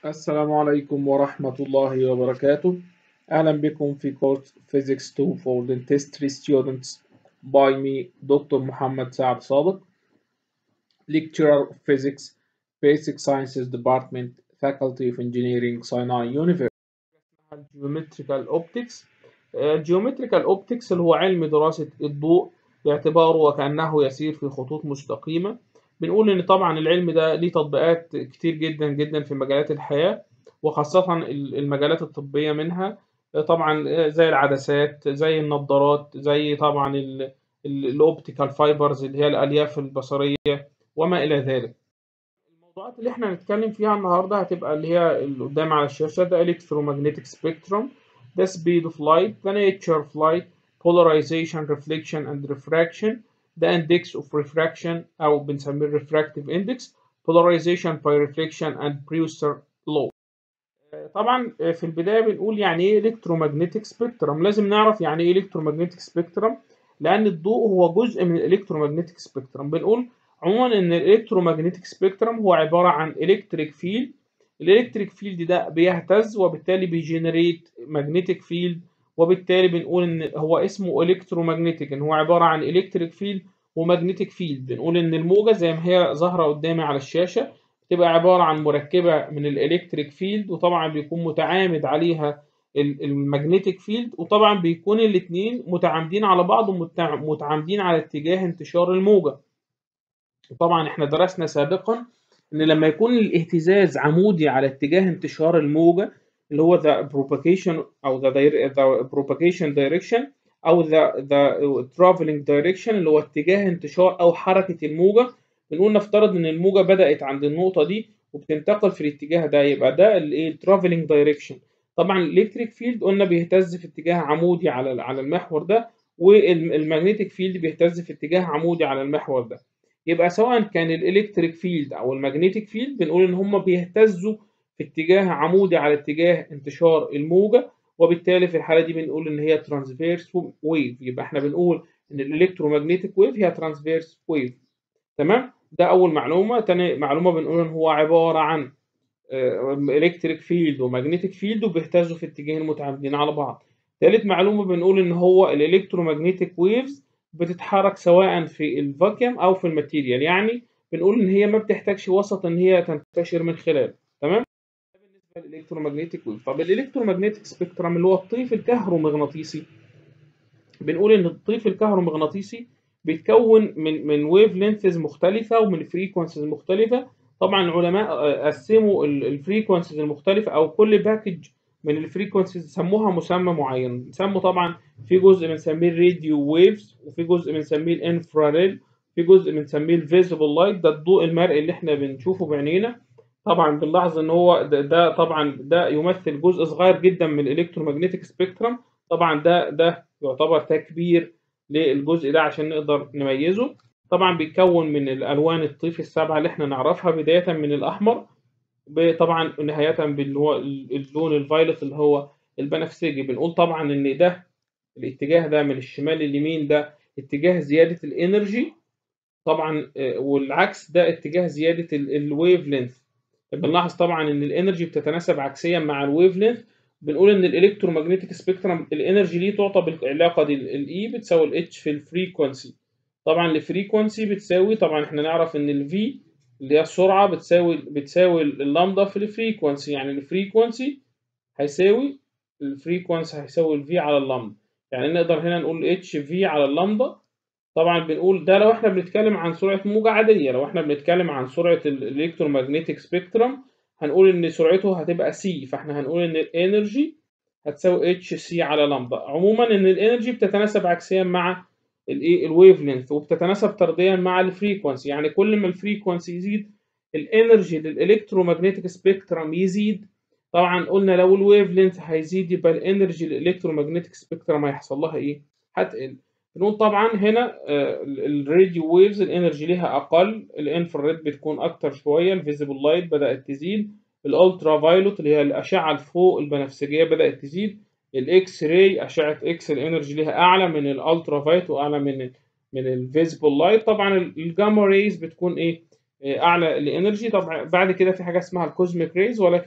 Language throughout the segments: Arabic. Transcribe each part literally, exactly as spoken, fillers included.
السلام عليكم ورحمة الله وبركاته. أهلا بكم في كورس Physics two for Dentistry Students by me دكتور محمد سعد صادق, Lecturer of Physics, Basic Sciences Department, Faculty of Engineering, Sinai University. Geometrical Optics. آه، Geometrical Optics اللي هو علم دراسة الضوء باعتباره وكأنه يسير في خطوط مستقيمة. بنقول إن طبعا العلم ده ليه تطبيقات كتير جدا جدا في مجالات الحياة، وخاصة المجالات الطبية منها. طبعا زي العدسات، زي النظارات، زي طبعا الأوبتيكال فايبرز اللي هي الألياف البصرية وما إلى ذلك. الموضوعات اللي احنا هنتكلم فيها النهارده هتبقى اللي هي اللي قدام على الشاشة. ده electromagnetic spectrum, the speed of light, the nature of light, polarization, reflection and refraction, the index of refraction أو بنسميه refractive index, polarization by reflection and Brewster law. طبعا في البداية بنقول يعني ايه electromagnetic spectrum. لازم نعرف يعني ايه electromagnetic spectrum، لأن الضوء هو جزء من electromagnetic spectrum. بنقول عموما ان الالكترومagnetic سبيكترم هو عباره عن الكتريك فيلد. الالكتريك فيلد ده بيهتز وبالتالي بيجنريت ماجنتيك فيلد، وبالتالي بنقول ان هو اسمه الكترومagnetic، ان هو عباره عن الكتريك فيلد وماجنتيك فيلد. بنقول ان الموجه زي ما هي ظاهره قدامي على الشاشه بتبقى عباره عن مركبه من الالكتريك فيلد، وطبعا بيكون متعامد عليها الماجنتيك فيلد، وطبعا بيكون الاثنين متعامدين على بعض ومتعامدين على اتجاه انتشار الموجه. طبعا احنا درسنا سابقا ان لما يكون الاهتزاز عمودي على اتجاه انتشار الموجة اللي هو the propagation او the, the propagation direction او the, the traveling direction اللي هو اتجاه انتشار او حركة الموجة، بنقول نفترض ان الموجة بدأت عند النقطة دي وبتنتقل في الاتجاه ده، يبقى ده الايه traveling direction. طبعا الالكتريك فيلد قلنا بيهتز في اتجاه عمودي على على المحور ده، والمagnetic فيلد بيهتز في اتجاه عمودي على المحور ده. يبقى سواء كان الالكتريك فيلد او الماجنتيك فيلد بنقول ان هم بيهتزوا في اتجاه عمودي على اتجاه انتشار الموجه، وبالتالي في الحاله دي بنقول ان هي ترانسفيرس ويف. يبقى احنا بنقول ان الالكترومagnetic ويف هي ترانسفيرس ويف. تمام، ده اول معلومه. تاني معلومه بنقول ان هو عباره عن الكتريك فيلد وماجنتيك فيلد وبيهتزوا في اتجاهين متعامدين على بعض. ثالث معلومه بنقول ان هو الالكترومagnetic ويفز بتتحرك سواء في الفاكيوم او في الماتيريال، يعني بنقول ان هي ما بتحتاجش وسط ان هي تنتشر من خلاله. تمام، ده بالنسبه للالكترومagnetic ويف. طب الالكترومagnetic سبيكترم اللي هو الطيف الكهرومغناطيسي، بنقول ان الطيف الكهرومغناطيسي بيتكون من من ويف لينثز مختلفه ومن فريكونسيز مختلفه. طبعا العلماء قسموا الفريكونسيز المختلفه او كل باكج من الفريكونسيز سموها مسمى معين. سموا طبعا في جزء بنسميه الراديو ويفز، وفي جزء بنسميه الانفراريد، في جزء بنسميه الفيزيبل لايت، ده الضوء المرئي اللي احنا بنشوفه بعينينا. طبعا بنلاحظ ان هو ده, ده طبعا ده يمثل جزء صغير جدا من الالكترومagnetic سبيكترم. طبعا ده ده يعتبر تكبير للجزء ده عشان نقدر نميزه. طبعا بيتكون من الالوان الطيف السبعه اللي احنا نعرفها، بدايه من الاحمر طبعا نهايه باللي هو اللون الفايلوت اللي هو البنفسجي. بنقول طبعا ان ده الاتجاه ده من الشمال لليمين ده اتجاه زياده الانرجي طبعا، والعكس ده اتجاه زياده الويف لينث. بنلاحظ طبعا ان الانرجي بتتناسب عكسيا مع الويف لينث. بنقول ان الالكترومagnetic سبيكترم الانرجي ليه تعطى بالعلاقه دي، الاي بتساوي الاتش في الفريكونسي. طبعا الفريكونسي بتساوي، طبعا احنا نعرف ان الفي اللي هي السرعه بتساوي بتساوي اللامدا في الفريكونسي، يعني الفريكونسي هيساوي الفريكونسي هيساوي الفي على اللامدا، يعني نقدر هنا نقول اتش في على اللامدا. طبعا بنقول ده لو احنا بنتكلم عن سرعه موجه عاديه. لو احنا بنتكلم عن سرعه الالكترومagnetic سبيكترم هنقول ان سرعته هتبقى سي، فاحنا هنقول ان الانرجي هتساوي اتش سي على لامدا. عموما ان الانرجي بتتناسب عكسيا مع الايه الويف لينث، وبتتناسب طرديا مع الفريكونسي، يعني كل ما الفريكونسي يزيد الانرجي للالكترومagnetic سبيكترم يزيد. طبعا قلنا لو الويف لينث هيزيد يبقى الانرجي للالكترومagnetic سبيكترم هيحصل لها ايه؟ هتقل. بنقول طبعا هنا الراديو ويفز الانرجي ليها اقل، الانفراريد بتكون اكتر شويه، الفيزيبل لايت بدات تزيد، الالترا فايلوت اللي هي الاشعه الفوق البنفسجيه بدات تزيد، الاكس راي اشعه اكس الانرجي ليها اعلى من الالترا فايت واعلى من من الفيزيبل لايت. طبعا الجاما ريز بتكون ايه؟ اعلى الانرجي. طبعا بعد كده في حاجه اسمها الكوزميك ريز، ولكن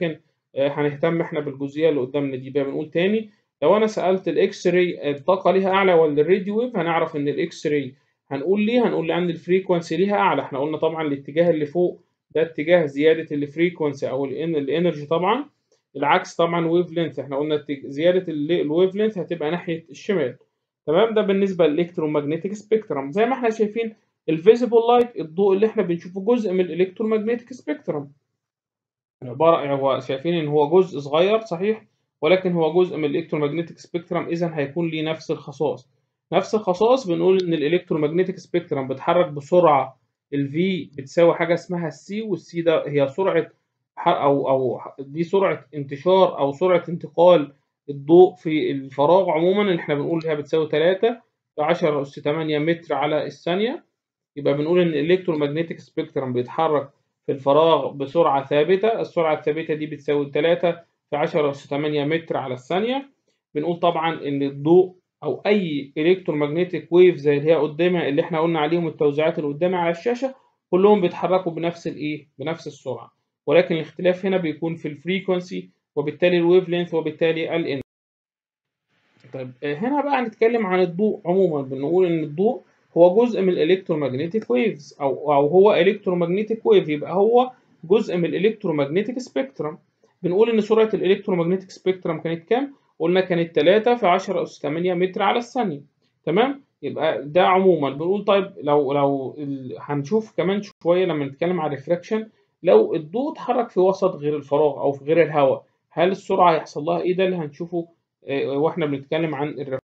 آه، هنهتم احنا بالجزئيه اللي قدامنا دي بقى. بنقول تاني، لو انا سالت الاكس راي الطاقه ليها اعلى ولا الراديو ويف، هنعرف ان الاكس راي. هنقول ليه؟ هنقول لان الفريكونسي ليها اعلى. احنا قلنا طبعا الاتجاه اللي فوق ده اتجاه زياده الفريكونسي او الانرجي طبعا. العكس طبعا ويف لينث، احنا قلنا زياده الويف لينث هتبقى ناحيه الشمال. تمام. ده بالنسبه للالكترومagnetic سبيكترم. زي ما احنا شايفين الفيزيبل لايت، الضوء اللي احنا بنشوفه جزء من الالكترومagnetic سبيكترم. عبارة هو شايفين إن هو جزء صغير صحيح، ولكن هو جزء من الإلكترومagnetic سبيكترم، إذا هيكون ليه نفس الخصائص. نفس الخصائص بنقول إن الإلكترومagnetic سبيكترم بيتحرك بسرعة ال V بتساوي حاجة اسمها C، والسي ده هي سرعة أو أو دي سرعة انتشار أو سرعة انتقال الضوء في الفراغ عموما، اللي إحنا بنقول هي بتساوي ثلاثة في عشرة أس ثمانية متر على الثانية. يبقى بنقول إن الإلكترومagnetic سبيكترم بيتحرك في الفراغ بسرعة ثابتة. السرعة الثابتة دي بتساوي ثلاثة في عشرة أس ثمانية متر على الثانية. بنقول طبعا إن الضوء أو أي إلكترومagnetic ويف زي اللي هي قدامها اللي إحنا قلنا عليهم التوزيعات اللي قدامها على الشاشة، كلهم بيتحركوا بنفس الإيه؟ بنفس السرعة، ولكن الاختلاف هنا بيكون في الفريكونسي وبالتالي الويف لينث وبالتالي الإن. طيب هنا بقى هنتكلم عن الضوء عموما. بنقول ان الضوء هو جزء من الالكترومagnetic ويفز او او هو الكترومagnetic ويف، يبقى هو جزء من الالكترومagnetic سبيكترم. بنقول ان سرعه الالكترومagnetic سبيكترم كانت كام؟ قلنا كانت ثلاثة في عشرة اس ثمانية متر على الثانيه. تمام. يبقى ده عموما. بنقول طيب لو لو ال... هنشوف كمان شويه لما نتكلم عن الريفراكشن، لو الضوء اتحرك في وسط غير الفراغ او في غير الهواء، هل السرعه هيحصل لها ايه؟ ده اللي هنشوفه واحنا بنتكلم عن الريفراكشن.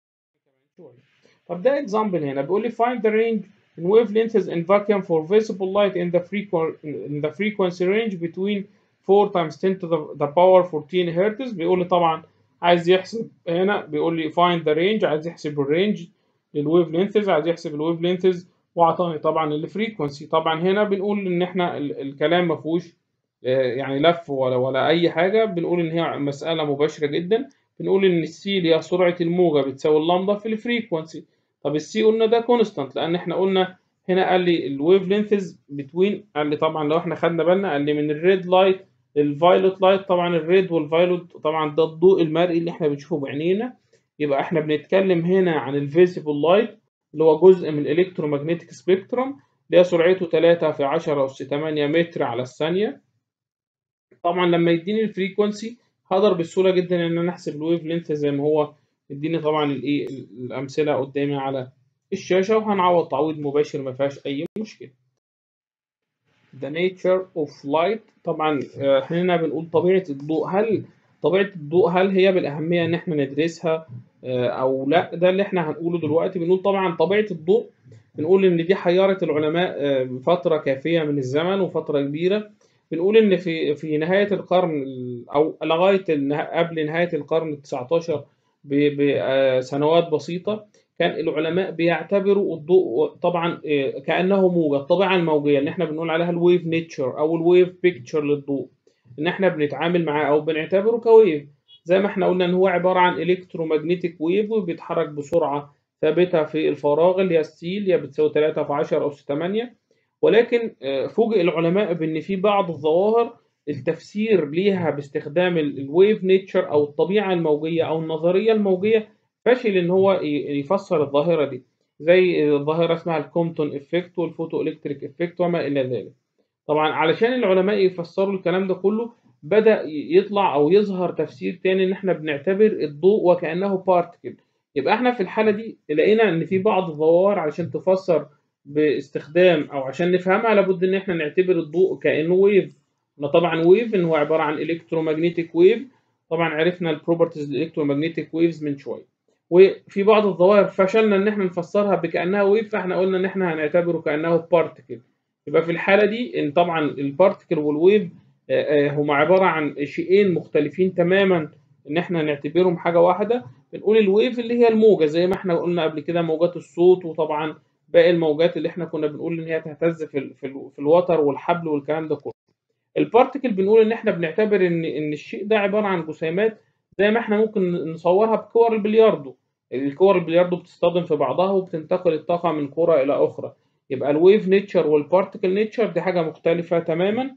طب ده اكزامبل هنا بيقول لي find the range in wavelengths in vacuum for visible light in the frequency in the frequency range between four times ten to the, the power fourteen hertz. بيقول لي طبعا عايز يحسب هنا، بيقول لي find the range، عايز يحسب الرينج للويف لينثز، عايز يحسب الويف لينثز واعطاني طبعا الفريكونسي. طبعا هنا بنقول ان احنا الكلام ما فيهوش يعني لف ولا ولا اي حاجه. بنقول ان هي مساله مباشره جدا. بنقول ان السي اللي هي سرعه الموجه بتساوي اللامدا في الفريكونسي. طب السي قلنا ده كونستانت، لان احنا قلنا هنا قال لي الويف لينثز بتوين، قال لي طبعا لو احنا خدنا بالنا قال لي من الريد لايت للفايلوت لايت. طبعا الريد والفايلوت طبعا ده الضوء المرئي اللي احنا بنشوفه بعينينا. يبقى احنا بنتكلم هنا عن الفيزيبل لايت اللي هو جزء من الالكترومagnetic سبيكترم اللي هي سرعته ثلاثة في عشرة اس ثمانية متر على الثانيه. طبعا لما يديني الفريكونسي هقدر بسهوله جدا ان انا احسب الويف لينث زي ما هو يديني طبعا الايه الامثله قدامي على الشاشه، وهنعوض تعويض مباشر ما فيهاش اي مشكله. The nature of light. طبعا احنا هنا بنقول طبيعه الضوء. هل طبيعه الضوء هل هي بالاهميه ان احنا ندرسها او لا؟ ده اللي احنا هنقوله دلوقتي. بنقول طبعا طبيعه الضوء، بنقول ان دي حيرت العلماء فتره كافيه من الزمن وفتره كبيره. بنقول ان في في نهايه القرن او لغايه قبل نهايه القرن التسعتاشر بسنوات بسيطه، كان العلماء بيعتبروا الضوء طبعا كانه موجه. الطبيعه الموجيه اللي احنا بنقول عليها الويف نيتشر او الويف بيكتشر للضوء، ان احنا بنتعامل معاه او بنعتبره كويف. زي ما احنا قلنا ان هو عباره عن الكترومagnetic ويف وبيتحرك بسرعه ثابته في الفراغ اللي هي السي اللي هي بتساوي ثلاثة في عشرة اس ثمانية. ولكن فوجئ العلماء بان في بعض الظواهر التفسير ليها باستخدام الويف نيتشر او الطبيعه الموجيه او النظريه الموجيه فشل ان هو يفسر الظاهره دي، زي ظاهره اسمها الكومبتون افكت والفوتو الكتريك افكت وما الى ذلك. طبعا علشان العلماء يفسروا الكلام ده كله بدا يطلع او يظهر تفسير تاني ان احنا بنعتبر الضوء وكانه بارتكل. يبقى احنا في الحاله دي لقينا ان في بعض الظواهر علشان تفسر باستخدام او عشان نفهمها لابد ان احنا نعتبر الضوء كانه ويف. طبعا ويف ان هو عباره عن الكترومagnetic ويف. طبعا عرفنا البروبرتيز الالكترومagnetic ويفز من شويه. وفي بعض الظواهر فشلنا ان احنا نفسرها بكانها ويف، فاحنا قلنا ان احنا هنعتبره كانه بارتكل. يبقى في الحاله دي ان طبعا البارتكل والويف هما عباره عن شيئين مختلفين تماما، ان احنا نعتبرهم حاجه واحده. بنقول الويف اللي هي الموجه زي ما احنا قلنا قبل كده، موجات الصوت وطبعا باقي الموجات اللي احنا كنا بنقول ان هي تهتز في ال في, ال في الوتر والحبل والكلام ده كله. البارتكل بنقول ان احنا بنعتبر ان ان الشيء ده عباره عن جسيمات زي ما احنا ممكن نصورها بكور البلياردو. الكور البلياردو بتصطدم في بعضها وبتنتقل الطاقه من كره الى اخرى. يبقى الويف نيتشر والبارتكل نيتشر دي حاجه مختلفه تماما.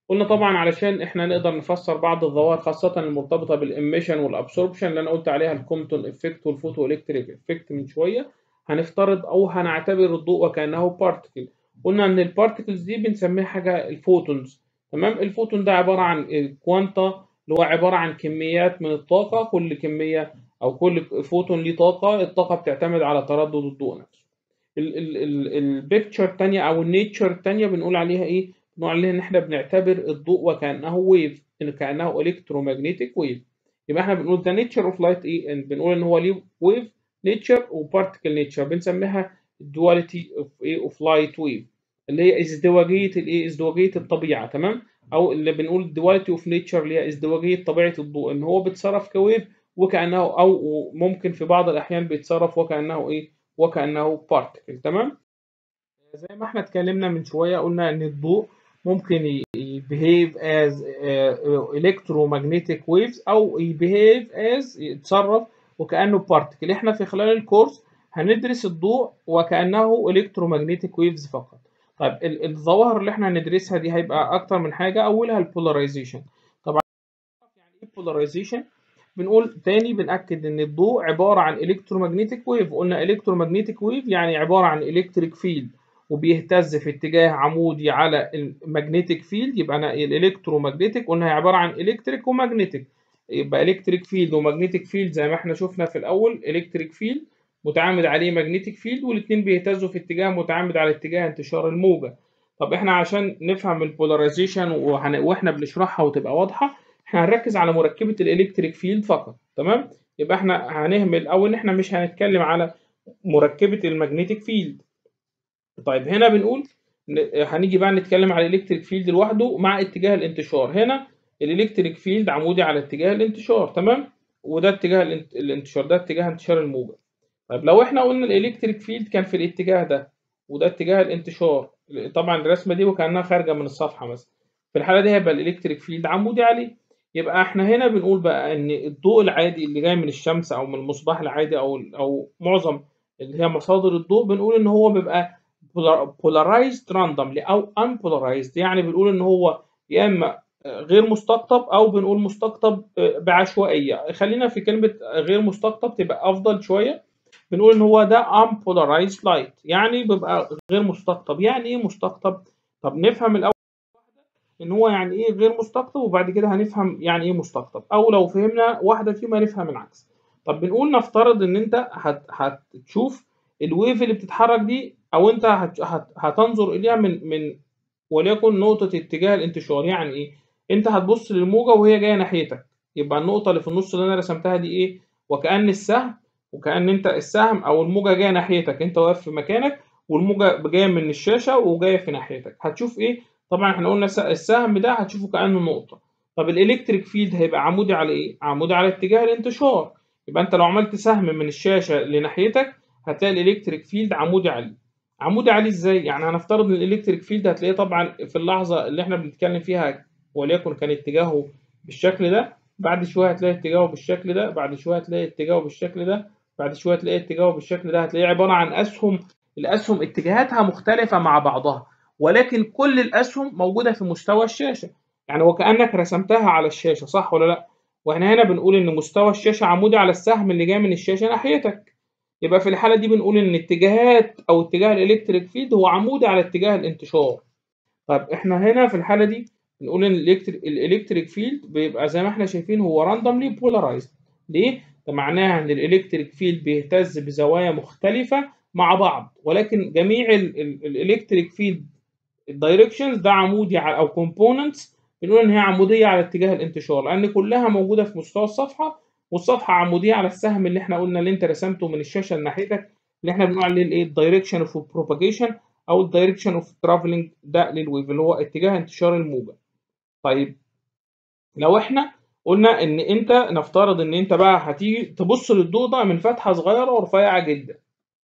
قلنا طبعا علشان احنا نقدر نفسر بعض الظواهر خاصة المرتبطة بالإميشن والأبسوربشن اللي أنا قلت عليها الكومبتون إفكت والفوتو إلكتريك إفكت من شوية، هنفترض أو هنعتبر الضوء وكأنه بارتكل. قلنا إن البارتكلز دي بنسميها حاجة الفوتونز. تمام. الفوتون ده عبارة عن كوانتا اللي هو عبارة عن كميات من الطاقة، كل كمية أو كل فوتون ليه طاقة، الطاقة بتعتمد على تردد الضوء نفسه. البيكتشر الثانيه او النيتشر الثانيه بنقول عليها ايه؟ بنقول عليها ان احنا بنعتبر الضوء وكانه ويف، ان كانه الكترومagnetic ويف. يبقى احنا بنقول ذا نيتشر اوف لايت ايه؟ إن بنقول ان هو ليه ويف نيتشر وبارتيكل نيتشر، بنسميها الدواليتي اوف ايه؟ اوف لايت ويف، اللي هي ازدواجيه الايه؟ ازدواجيه الطبيعه. تمام. او اللي بنقول دواليتي اوف نيتشر اللي هي ازدواجيه طبيعه الضوء، ان هو بيتصرف كويف وكانه، او ممكن في بعض الاحيان بيتصرف وكانه ايه؟ وكانه بارتيكل. تمام. زي ما احنا اتكلمنا من شوية قلنا ان الضوء ممكن behave as uh, electromagnetic waves او behave as يتصرف وكأنه بارتكل. احنا في خلال الكورس هندرس الضوء وكأنه electromagnetic waves فقط. طيب الظواهر اللي احنا هندرسها دي هيبقى اكتر من حاجة، اولها البولاريزيشن. طبعا يعني ايه بولاريزيشن؟ بنقول تاني بنأكد ان الضوء عبارة عن الكترومagnetic ويف. قلنا الكترومagnetic ويف يعني عبارة عن الكتريك فيلد وبيهتز في اتجاه عمودي على المagnetic فيلد. يبقى انا الالكترومagnetic قلنا هي عبارة عن الكتريك ومagnetic، يبقى الكتريك فيلد ومagnetic فيلد زي ما احنا شفنا في الاول. الكتريك فيلد متعامد عليه magnetic فيلد، والاثنين بيهتزوا في اتجاه متعامد على اتجاه انتشار الموجة. طب احنا عشان نفهم البولاريزيشن واحنا بنشرحها وتبقى واضحة، احنا هنركز على مركبة الالكتريك فيلد فقط. تمام. يبقى احنا هنهمل او ان احنا مش هنتكلم على مركبة المagnetic فيلد. طيب هنا بنقول هنيجي بقى نتكلم على الالكتريك فيلد لوحده مع اتجاه الانتشار. هنا الالكتريك فيلد عمودي على اتجاه الانتشار. تمام. وده اتجاه الانتشار، ده اتجاه انتشار الموجة. طيب لو احنا قلنا الالكتريك فيلد كان في الاتجاه ده وده اتجاه الانتشار، طبعا الرسمه دي وكانها خارجه من الصفحه مثلا، في الحاله دي هيبقى الالكتريك فيلد عمودي عليه. يبقى احنا هنا بنقول بقى ان الضوء العادي اللي جاي من الشمس او من المصباح العادي او او معظم اللي هي مصادر الضوء، بنقول ان هو بيبقى polarized randomly او unpolarized. يعني بنقول ان هو يا اما غير مستقطب او بنقول مستقطب بعشوائيه. خلينا في كلمه غير مستقطب تبقى افضل شويه. بنقول ان هو ده unpolarized light، يعني بيبقى غير مستقطب. يعني ايه مستقطب؟ طب نفهم الاول ان هو يعني ايه غير مستقطب، وبعد كده هنفهم يعني ايه مستقطب، او لو فهمنا واحده فيهم هنفهم العكس. طب بنقول نفترض ان انت هت هتشوف الويف اللي بتتحرك دي، او انت هت هت هتنظر اليها من من وليكن نقطه اتجاه الانتشار. يعني ايه؟ انت هتبص للموجه وهي جايه ناحيتك، يبقى النقطه اللي في النص اللي انا رسمتها دي ايه؟ وكأن السهم، وكأن انت السهم او الموجه جايه ناحيتك، انت واقف في مكانك والموجه جايه من الشاشه وجايه في ناحيتك، هتشوف ايه؟ طبعا احنا قلنا السهم ده هتشوفه كأنه نقطة. طب الالكتريك فيلد هيبقى عمودي على ايه؟ عمودي على اتجاه الانتشار. يبقى انت لو عملت سهم من الشاشة لناحيتك هتلاقي الالكتريك فيلد عمودي عليه. عمودي عليه ازاي؟ يعني هنفترض ان الالكتريك فيلد هتلاقيه طبعا في اللحظة اللي احنا بنتكلم فيها وليكن كان اتجاهه بالشكل ده، بعد شوية هتلاقي اتجاهه بالشكل ده، بعد شوية هتلاقي اتجاهه بالشكل ده، بعد شوية هتلاقي اتجاهه بالشكل ده. هتلاقيه عبارة عن اسهم، الاسهم اتجاهاتها مختلفة مع بعضها، ولكن كل الاسهم موجوده في مستوى الشاشه. يعني وكانك رسمتها على الشاشه، صح ولا لا؟ واحنا هنا بنقول ان مستوى الشاشه عمودي على السهم اللي جاي من الشاشه ناحيتك. يبقى في الحاله دي بنقول ان اتجاهات او اتجاه الالكتريك فيلد هو عمودي على اتجاه الانتشار. طيب احنا هنا في الحاله دي بنقول ان الالكتريك فيلد بيبقى زي ما احنا شايفين هو راندوملي بولارايزد. ليه؟ ده معناها ان الالكتريك فيلد بيهتز بزوايا مختلفه مع بعض، ولكن جميع الالكتريك فيلد الدايركشنز ده عمودي على او كومبوننتس بنقول ان هي عموديه على اتجاه الانتشار، لان كلها موجوده في مستوى الصفحه، والصفحه عموديه على السهم اللي احنا قلنا اللي انت رسمته من الشاشه ناحيتك، اللي احنا بنقول عليه الايه؟ الدايركشن اوف بروباجيشن او الدايركشن اوف ترافلنج ده للويف، اللي هو اتجاه انتشار الموجه. طيب لو احنا قلنا ان انت نفترض ان انت بقى هتيجي تبص للضوء ده من فتحه صغيره ورفيعه جدا،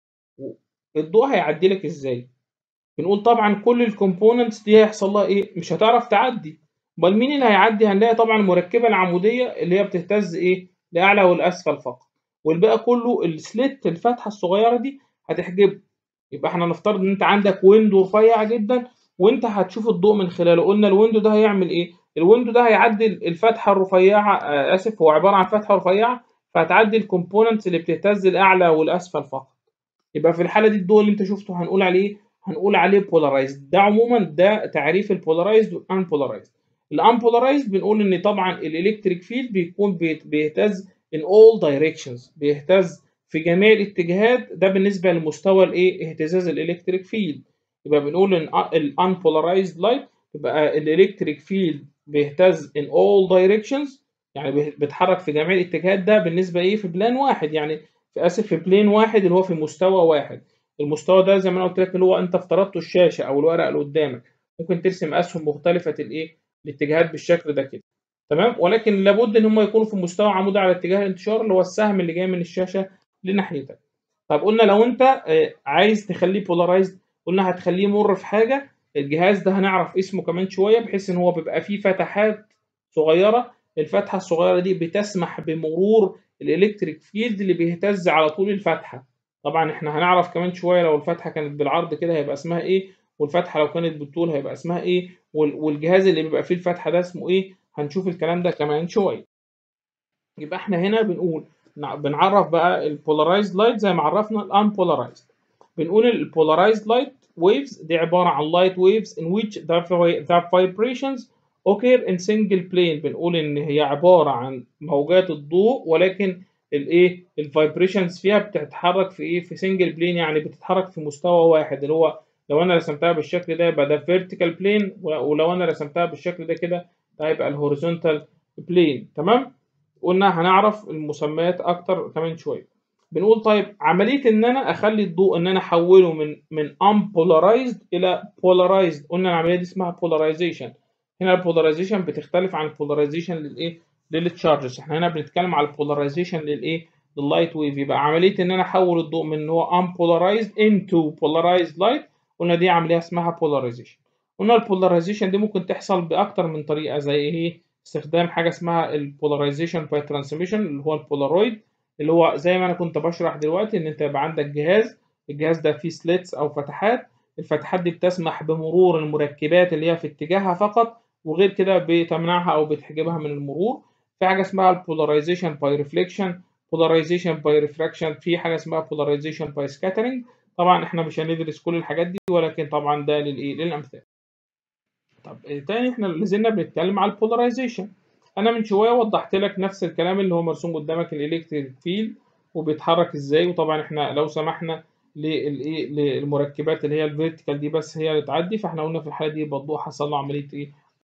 الضوء هيعدي لك ازاي؟ بنقول طبعا كل الكومبوننتس دي هيحصل لها ايه؟ مش هتعرف تعدي. امال مين اللي هيعدي؟ هنلاقي طبعا المركبه العموديه اللي هي بتهتز ايه؟ لاعلى والاسفل فقط، والباقي كله السليت الفتحه الصغيره دي هتحجبه. يبقى احنا نفترض ان انت عندك ويندو رفيع جدا وانت هتشوف الضوء من خلاله. قلنا الويندو ده هيعمل ايه؟ الويندو ده هيعدي الفتحه الرفيعه، آه اسف هو عباره عن فتحه رفيعه، فهتعدي الكومبوننتس اللي بتهتز الاعلى والاسفل فقط. يبقى في الحاله دي الضوء اللي انت شفته هنقول عليه هنقول عليه بولارايزد. ده عموما ده تعريف البولارايزد والان بولارايزد. الان بولارايزد بنقول ان طبعا الالكتريك فيلد بيكون بيهتز in all directions، بيهتز في جميع الاتجاهات. ده بالنسبه لمستوى الايه اهتزاز الالكتريك فيلد. يبقى بنقول ان الان بولارايزد لايت يبقى الالكتريك فيلد بيهتز in all directions، يعني بيتحرك في جميع الاتجاهات. ده بالنسبه ايه في بلان واحد، يعني في اسف في بلين واحد اللي هو في مستوى واحد. المستوى ده زي ما انا قلت لك اللي هو انت افترضته الشاشه او الورقه اللي قدامك، ممكن ترسم اسهم مختلفه الايه الاتجاهات بالشكل ده كده، تمام. ولكن لابد ان هم يكونوا في مستوى عمودي على اتجاه الانتشار اللي هو السهم اللي جاي من الشاشه لناحيتك. طب قلنا لو انت عايز تخليه بولارايزد، قلنا هتخليه مر في حاجه. الجهاز ده هنعرف اسمه كمان شويه، بحيث ان هو بيبقى فيه فتحات صغيره. الفتحه الصغيره دي بتسمح بمرور الالكتريك فيلد اللي بيهتز على طول الفتحه. طبعا احنا هنعرف كمان شويه لو الفتحه كانت بالعرض كده هيبقى اسمها ايه، والفتحه لو كانت بالطول هيبقى اسمها ايه، والجهاز اللي بيبقى فيه الفتحه ده اسمه ايه. هنشوف الكلام ده كمان شويه. يبقى احنا هنا بنقول بنعرف بقى البولارايزد لايت زي ما عرفنا الان بولارايزد. بنقول البولارايزد لايت ويفز دي عباره عن لايت ويفز in which the vibrations occur in single plane. بنقول ان هي عباره عن موجات الضوء، ولكن الايه الفايبريشنز فيها بتتحرك في ايه في سنجل بلين، يعني بتتحرك في مستوى واحد. اللي هو لو انا رسمتها بالشكل ده يبقى ده فيرتيكال بلين، ولو انا رسمتها بالشكل ده كده ده هيبقى الهوريزونتال بلين، تمام. قلنا هنعرف المسميات اكتر كمان شويه. بنقول طيب عمليه ان انا اخلي الضوء ان انا احوله من من unpolarized الى polarized، قلنا العمليه دي اسمها polarization. هنا البولاريزيشن بتختلف عن البولاريزيشن للايه للتشارجز. احنا هنا بنتكلم على البولاريزيشن للايه لللايت ويف. يبقى عمليه ان انا احول الضوء من ان هو unpolarized into polarized light، قلنا دي عمليه اسمها polarization. قلنا البولاريزيشن دي ممكن تحصل باكتر من طريقه، زي ايه استخدام حاجه اسمها البولاريزيشن باي ترانسميشن اللي هو البولارويد، اللي هو زي ما انا كنت بشرح دلوقتي ان انت يبقى عندك جهاز، الجهاز ده فيه سليتس او فتحات. الفتحات دي بتسمح بمرور المركبات اللي هي في اتجاهها فقط، وغير كده بتمنعها او بتحجبها من المرور. في حاجه اسمها البولاريزيشن باي ريفليكشن، بولاريزيشن باي ريفراكشن، في حاجه اسمها بولاريزيشن باي سكاترنج. طبعا احنا مش هندرس كل الحاجات دي، ولكن طبعا ده للايه للامثله. طب تاني احنا لازلنا بنتكلم على البولاريزيشن. انا من شويه وضحت لك نفس الكلام اللي هو مرسوم قدامك الالكتريك فيلد وبيتحرك ازاي. وطبعا احنا لو سمحنا للايه للمركبات اللي هي الفيرتيكال دي بس هي اللي تعدي، فاحنا قلنا في الحاله دي يبقى الضوء حصل له عمليه ايه.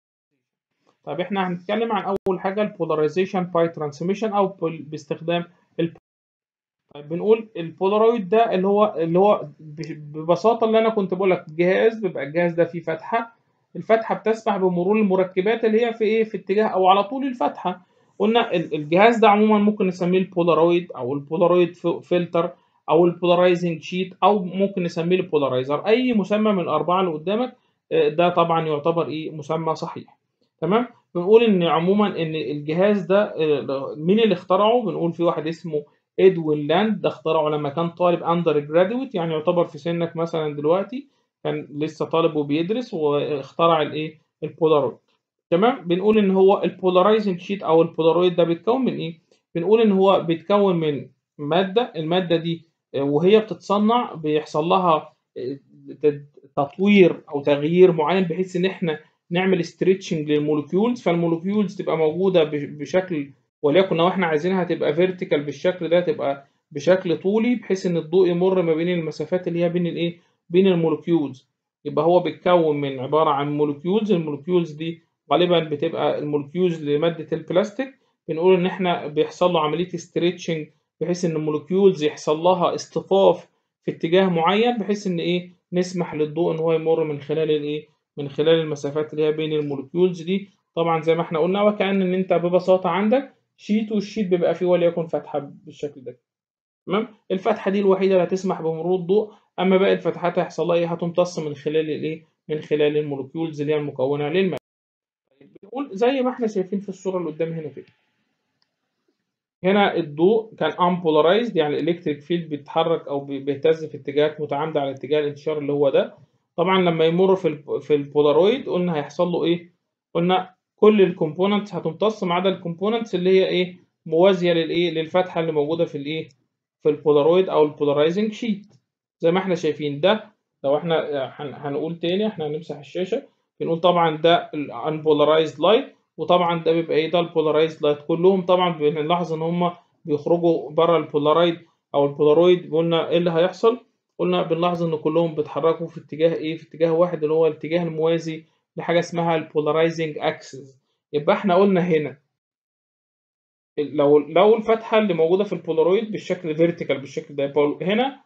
طب احنا هنتكلم عن اول حاجه البولاريزيشن باي ترانسميشن او باستخدام ال... طيب بنقول البولارويد ده اللي هو اللي هو ببساطه اللي انا كنت بقول لك جهاز، بيبقى الجهاز ده فيه فتحه. الفتحه بتسمح بمرور المركبات اللي هي في ايه في اتجاه او على طول الفتحه. قلنا الجهاز ده عموما ممكن نسميه البولارويد او البولارويد فلتر او البولارايزنج شيت او ممكن نسميه البولارايزر. اي مسمى من الاربعه اللي قدامك ده طبعا يعتبر ايه مسمى صحيح، تمام. بنقول ان عموما ان الجهاز ده مين اللي اخترعه؟ بنقول في واحد اسمه ادوين لاند، ده اخترعه لما كان طالب اندر جراديويت، يعني يعتبر في سنك مثلا دلوقتي، كان لسه طالب وبيدرس واخترع الايه البولارويد، تمام. بنقول ان هو البولارايزنج شيت او البولارويد ده بيتكون من ايه؟ بنقول ان هو بيتكون من ماده. الماده دي وهي بتتصنع بيحصل لها تطوير او تغيير معين بحيث ان احنا نعمل ستريتشنج للمولكيولز، فالمولكيولز تبقى موجوده بشكل، وليكن لو احنا عايزينها تبقى فيرتيكال بالشكل ده تبقى بشكل طولي بحيث ان الضوء يمر ما بين المسافات اللي هي بين الايه بين المولكيولز. يبقى هو بيتكون من عباره عن مولكيولز. المولكيولز دي غالبا بتبقى المولكيولز لماده البلاستيك. بنقول ان احنا بيحصل له عمليه ستريتشنج بحيث ان المولكيولز يحصل لها اصطفاف في اتجاه معين بحيث ان ايه نسمح للضوء ان هو يمر من خلال الايه من خلال المسافات اللي هي بين المولكيولز دي. طبعا زي ما احنا قلنا وكأن ان انت ببساطه عندك شيت، والشيت بيبقى فيه وليكن فتحه بالشكل ده، تمام. الفتحه دي الوحيده اللي هتسمح بمرور الضوء، اما باقي الفتحات هيحصل لها ايه هتمتص من خلال الايه من خلال المولكيولز اللي هي المكونه للماده. بنقول زي ما احنا شايفين في الصوره اللي قدام هنا كده، هنا الضوء كان unpolarized، يعني الالكتريك فيلد بيتحرك او بيهتز في اتجاهات متعامده على اتجاه الانتشار اللي هو ده. طبعا لما يمر في ال في البولارويد قلنا هيحصل له ايه؟ قلنا كل الكومبوننتس هتمتص ما عدا الكومبوننتس اللي هي ايه؟ موازيه للايه؟ للفتحه اللي موجوده في الايه؟ في البولارويد او البولارايزنج شيت زي ما احنا شايفين. ده لو احنا هنقول تاني، احنا هنمسح الشاشه، بنقول طبعا ده الانبولارايزد لايت، وطبعا ده بيبقى ايه؟ ده البولارايزد لايت. كلهم طبعا بنلاحظ ان هم بيخرجوا بره البولارايد او البولارويد. قلنا ايه اللي هيحصل؟ قلنا بنلاحظ ان كلهم بيتحركوا في اتجاه ايه؟ في اتجاه واحد اللي هو الاتجاه الموازي لحاجه اسمها البولارايزنج اكسس. يبقى احنا قلنا هنا لو لو الفتحه اللي موجوده في البولارويد بالشكل فيرتيكال بالشكل ده، هنا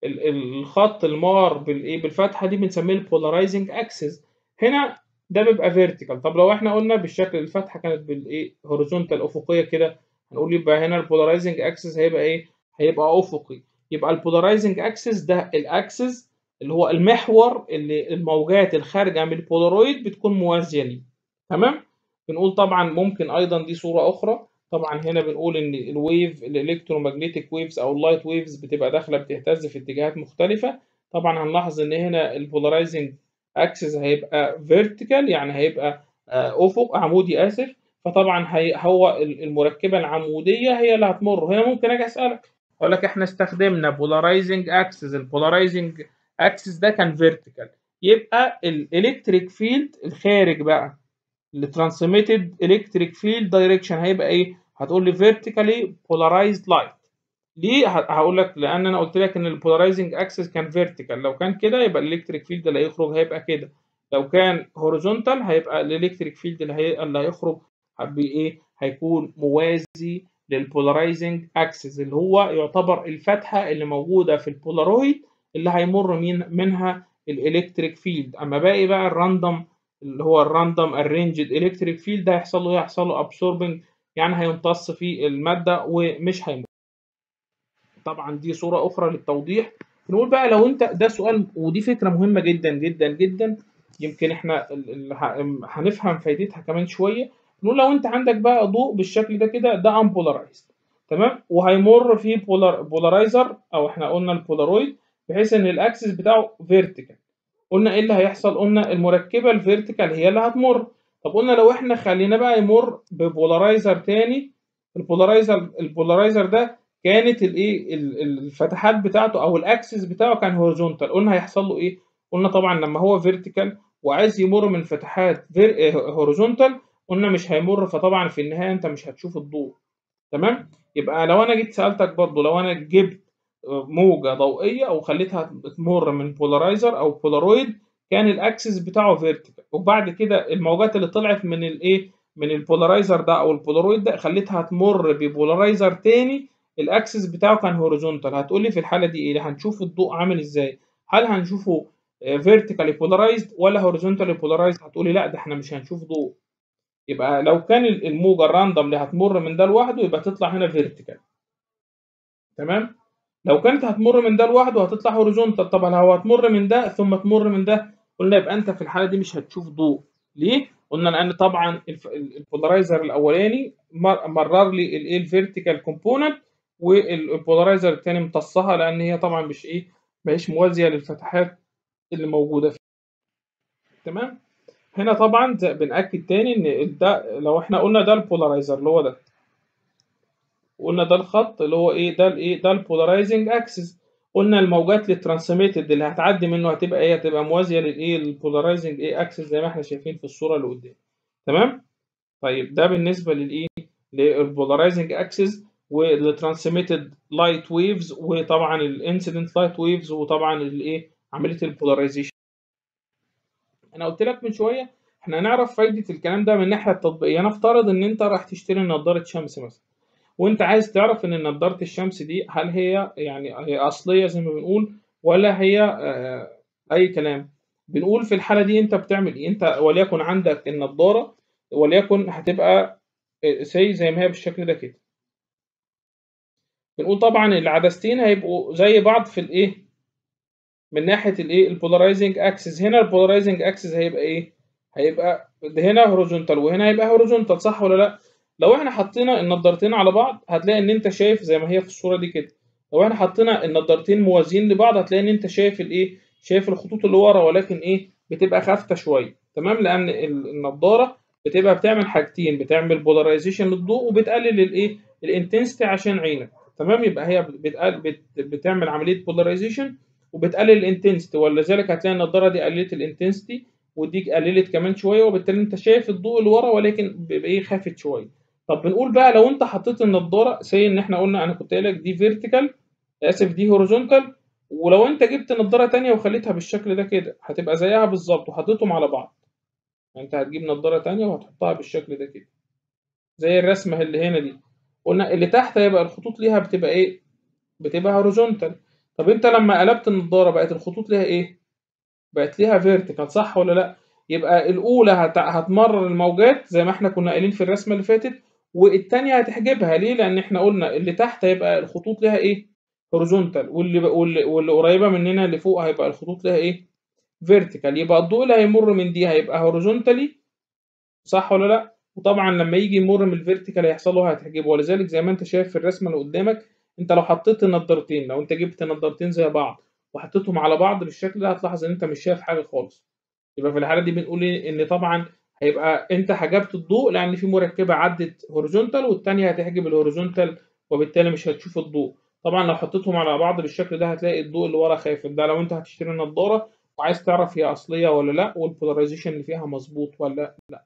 الخط المار بالايه؟ بالفتحه دي بنسميه البولارايزنج اكسس. هنا ده بيبقى فيرتيكال. طب لو احنا قلنا بالشكل الفتحه كانت بالايه؟ هوريزونتال افقيه كده، هنقول يبقى هنا البولارايزنج اكسس هيبقى ايه؟ هيبقى افقي. يبقى البولارايزنج اكسس ده الاكسس اللي هو المحور اللي الموجات الخارجه من البولارويد بتكون موازيه ليه. تمام؟ بنقول طبعا ممكن ايضا دي صوره اخرى. طبعا هنا بنقول ان الويف الالكترومagnetic ويفز او اللايت ويفز بتبقى داخله بتهتز في اتجاهات مختلفه. طبعا هنلاحظ ان هنا البولارايزنج اكسس هيبقى فيرتيكال، يعني هيبقى افق عمودي اسف. فطبعا هي هو المركبه العموديه هي اللي هتمر. هنا ممكن اجي اسالك اقول لك احنا استخدمنا بولارايزنج اكسس، البولارايزنج اكسس ده كان فيرتيكال، يبقى الالكتريك فيلد الخارج بقى الترانسميتد الكتريك فيلد دايركشن هيبقى ايه؟ هتقول لي فيرتيكالي بولارايزد لايت. ليه؟ هقول لك لان انا قلت لك ان البولارايزنج اكسس كان فيرتيكال. لو كان كده يبقى الالكتريك فيلد اللي هيخرج هيبقى كده. لو كان هوريزونتال هيبقى الالكتريك فيلد اللي, هي... اللي هيخرج بايه؟ هيكون موازي للبولارايزنج اكسس اللي هو يعتبر الفتحه اللي موجوده في البولارويد اللي هيمر من منها الالكتريك فيلد. اما باقي بقى الراندوم اللي هو الراندوم ارينجد الكتريك فيلد ده هيحصل له هيحصل له ابسوربنج، يعني هيمتص في الماده ومش هيمر. طبعا دي صوره اخرى للتوضيح. نقول بقى لو انت ده سؤال ودي فكره مهمه جدا جدا جدا، يمكن احنا هنفهم فايدتها كمان شويه. نقول لو انت عندك بقى ضوء بالشكل ده كده، ده امبولارايزد تمام، وهيمر في بولار بولارايزر او احنا قلنا البولارويد بحيث ان الاكسس بتاعه فيرتيكال. قلنا ايه اللي هيحصل؟ قلنا المركبه الفيرتيكال هي اللي هتمر. طب قلنا لو احنا خلينا بقى يمر ببولارايزر تاني، البولارايزر البولارايزر ده كانت الايه الفتحات بتاعته او الاكسس بتاعه كان هوريزونتال، قلنا هيحصل له ايه؟ قلنا طبعا لما هو فيرتيكال وعايز يمر من فتحات هوريزونتال قلنا مش هيمر، فطبعا في النهايه انت مش هتشوف الضوء. تمام؟ يبقى لو انا جيت سالتك برضو، لو انا جبت موجه ضوئيه او خليتها تمر من بولارايزر او بولارويد كان الاكسس بتاعه فيرتيكال، وبعد كده الموجات اللي طلعت من الايه من البولارايزر ده او البولارويد ده خليتها تمر ببولارايزر تاني الاكسس بتاعه كان هوريزونتال، هتقول لي في الحاله دي ايه؟ هنشوف الضوء عامل ازاي؟ هل هنشوفه فيرتيكالي بولارايزد ولا هوريزونتالي بولارايزد؟ هتقولي لا ده احنا مش هنشوف ضوء. يبقى لو كان الموجه الراندوم اللي هتمر من ده لوحده يبقى تطلع هنا فيرتيكال. تمام؟ لو كانت هتمر من ده لوحده هتطلع هوريزونتال. طب لو هتمر من ده ثم تمر من ده قلنا يبقى انت في الحاله دي مش هتشوف ضوء. ليه؟ قلنا لان طبعا البولارايزر الاولاني مرر لي الايه الفيرتيكال كومبوننت، والبولارايزر الثاني امتصها لان هي طبعا مش ايه مش موازيه للفتحات اللي موجوده فيه. تمام؟ هنا طبعا بنأكد تاني ان ده لو احنا قلنا ده البولارايزر اللي هو ده، وقلنا ده الخط اللي هو ايه؟ ده الايه؟ ده البولارايزنج اكسس. قلنا الموجات الترانسميتد اللي هتعدي منه هتبقى ايه؟ هتبقى موازيه للايه؟ البولارايزنج ايه اكسس زي ما احنا شايفين في الصوره اللي قدام. تمام؟ طيب ده بالنسبه للايه؟ للبولارايزنج اكسس والترانسميتد لايت ويفز، وطبعا الانسيدنت لايت ويفز، وطبعا الايه؟ عمليه البولاريزيشن. انا قلت لك من شويه احنا هنعرف فايده الكلام ده من الناحيه التطبيقيه. نفترض ان انت راح تشتري نظاره شمس مثلا، وانت عايز تعرف ان نظاره الشمس دي هل هي يعني هي اصليه زي ما بنقول ولا هي آه اي كلام. بنقول في الحاله دي انت بتعمل ايه؟ انت وليكن عندك النظاره وليكن هتبقى سي زي ما هي بالشكل ده كده. بنقول طبعا العدستين هيبقوا زي بعض في الايه من ناحيه الايه البولارايزنج اكسس. هنا البولارايزنج اكسس هيبقى ايه؟ هيبقى هنا هوريزونتال وهنا هيبقى هوريزونتال، صح ولا لا؟ لو احنا حطينا النضارتين على بعض هتلاقي ان انت شايف زي ما هي في الصوره دي كده. لو احنا حطينا النضارتين موازيين لبعض هتلاقي ان انت شايف الايه شايف الخطوط اللي ورا، ولكن ايه بتبقى خافتة شوية. تمام، لان النضارة بتبقى بتعمل حاجتين، بتعمل بولاريزيشن للضوء وبتقلل الايه الانتنسيتي عشان عينك. تمام، يبقى هي بتقل بت بتعمل عملية بولاريزيشن وبتقلل الانتنسيتي، ولذلك هتلاقي النضارة دي قللت الانتنسيتي ودي قللت كمان شوية، وبالتالي انت شايف الضوء اللي ورا ولكن بيبقى ايه خافت شوية. طب بنقول بقى لو انت حطيت النضارة سي ان احنا قلنا، انا كنت قايل لك دي فيرتيكال، اسف دي هوريزونتال، ولو انت جبت نضاره تانية وخليتها بالشكل ده كده هتبقى زيها بالظبط وحطيتهم على بعض. يعني انت هتجيب نضاره تانية وهتحطها بالشكل ده كده زي الرسمه اللي هنا دي، قلنا اللي تحت هيبقى الخطوط ليها بتبقى ايه بتبقى هوريزونتال. طب انت لما قلبت النضاره بقت الخطوط ليها ايه بقت ليها فيرتيكال، صح ولا لا؟ يبقى الاولى هت... هتمرر الموجات زي ما احنا كنا قايلين في الرسمه اللي فاتت، والتانية هتحجبها. ليه؟ لان احنا قلنا اللي تحت هيبقى الخطوط ليها ايه هوريزونتال، واللي واللي, واللي قريبه مننا اللي فوق هيبقى الخطوط ليها ايه فيرتيكال. يبقى الضوء اللي هيمر من دي هيبقى هوريزونتالي، صح ولا لا؟ وطبعا لما يجي يمر من الفيرتيكال هيحصل له هتحجبه. ولذلك زي ما انت شايف في الرسمه اللي قدامك، انت لو حطيت النضارتين، لو انت جبت نضارتين زي بعض وحطيتهم على بعض بالشكل ده هتلاحظ ان انت مش شايف حاجه خالص. يبقى في الحاله دي بنقول إيه؟ ان طبعا هيبقى انت حجبت الضوء لان في مركبه عدت هوريزونتال والثانيه هتحجب الهوريزونتال، وبالتالي مش هتشوف الضوء. طبعا لو حطيتهم على بعض بالشكل ده هتلاقي الضوء اللي ورا خافت. ده لو انت هتشتري نضاره وعايز تعرف هي اصليه ولا لا والبولاريزيشن اللي فيها مظبوط ولا لا.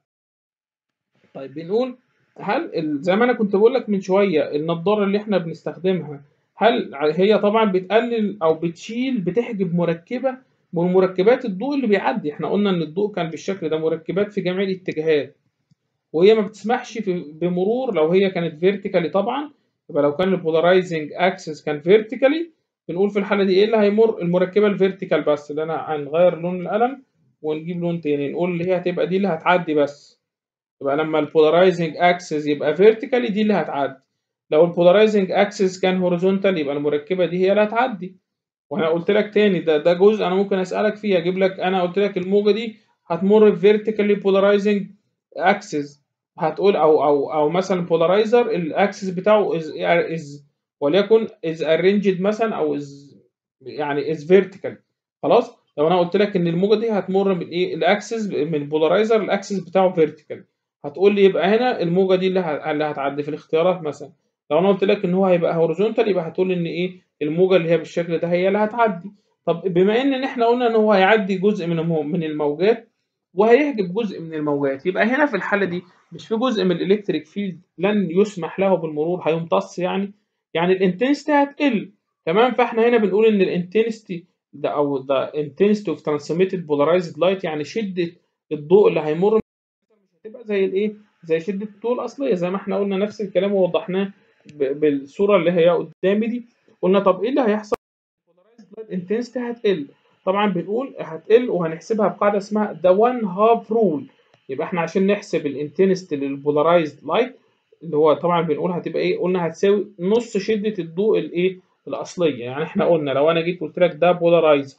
طيب بنقول هل زي ما انا كنت بقول لك من شويه النضاره اللي احنا بنستخدمها، هل هي طبعا بتقلل او بتشيل بتحجب مركبه من مركبات الضوء اللي بيعدي؟ احنا قلنا ان الضوء كان بالشكل ده مركبات في جميع الاتجاهات، وهي ما بتسمحش في بمرور لو هي كانت فيرتيكالي طبعا. يبقى لو كان البولارايزنج اكسس كان فيرتيكالي بنقول في الحاله دي ايه اللي هيمر المركبه الفيرتيكال بس، اللي انا هنغير لون القلم ونجيب لون تاني نقول اللي هي هتبقى دي اللي هتعدي بس. يبقى لما البولارايزنج اكسس يبقى فيرتيكالي دي اللي هتعدي، لو البولارايزنج اكسس كان هوريزونتال يبقى المركبه دي هي اللي هتعدي. وانا قلت لك تاني ده ده جزء انا ممكن اسالك فيه، اجيب لك انا قلت لك الموجه دي هتمر بفيرتيكالي بولارايزنج اكسس، هتقول او او او مثلا بولارايزر الاكسس بتاعه از از وليكن از ارينجد مثلا او از يعني از فيرتيكال. خلاص، لو انا قلت لك ان الموجه دي هتمر من ايه الاكسس من البولارايزر الاكسس بتاعه فيرتيكال، هتقول لي يبقى هنا الموجه دي اللي ه- اللي هتعدي في الاختيارات مثلا. لو انا قلت لك ان هو هيبقى هوريزونتال يبقى هتقول ان ايه الموجه اللي هي بالشكل ده هي اللي هتعدي. طب بما ان احنا قلنا ان هو هيعدي جزء من المو- من الموجات وهيحجب جزء من الموجات، يبقى هنا في الحاله دي مش في جزء من الالكتريك فيلد لن يسمح له بالمرور هيمتص، يعني يعني الانتنستي هتقل. تمام، فاحنا هنا بنقول ان الانتنستي ده او ده intensity of transmitted polarized light، يعني شده الضوء اللي هيمر مش هتبقى زي الايه زي شده الضوء الاصليه، زي ما احنا قلنا نفس الكلام ووضحناه ب- بالصوره اللي هي قدامي دي. قلنا طب ايه اللي هيحصل؟ الانتنسيتي هتقل. طبعا بنقول هتقل وهنحسبها بقاعده اسمها ذا وان هاف رول. يبقى احنا عشان نحسب الانتنسيتي للبولارايزد لايت اللي هو طبعا بنقول هتبقى ايه، قلنا هتساوي نص شده الضوء الايه الاصليه. يعني احنا قلنا لو انا جيت قلت لك ده بولارايزر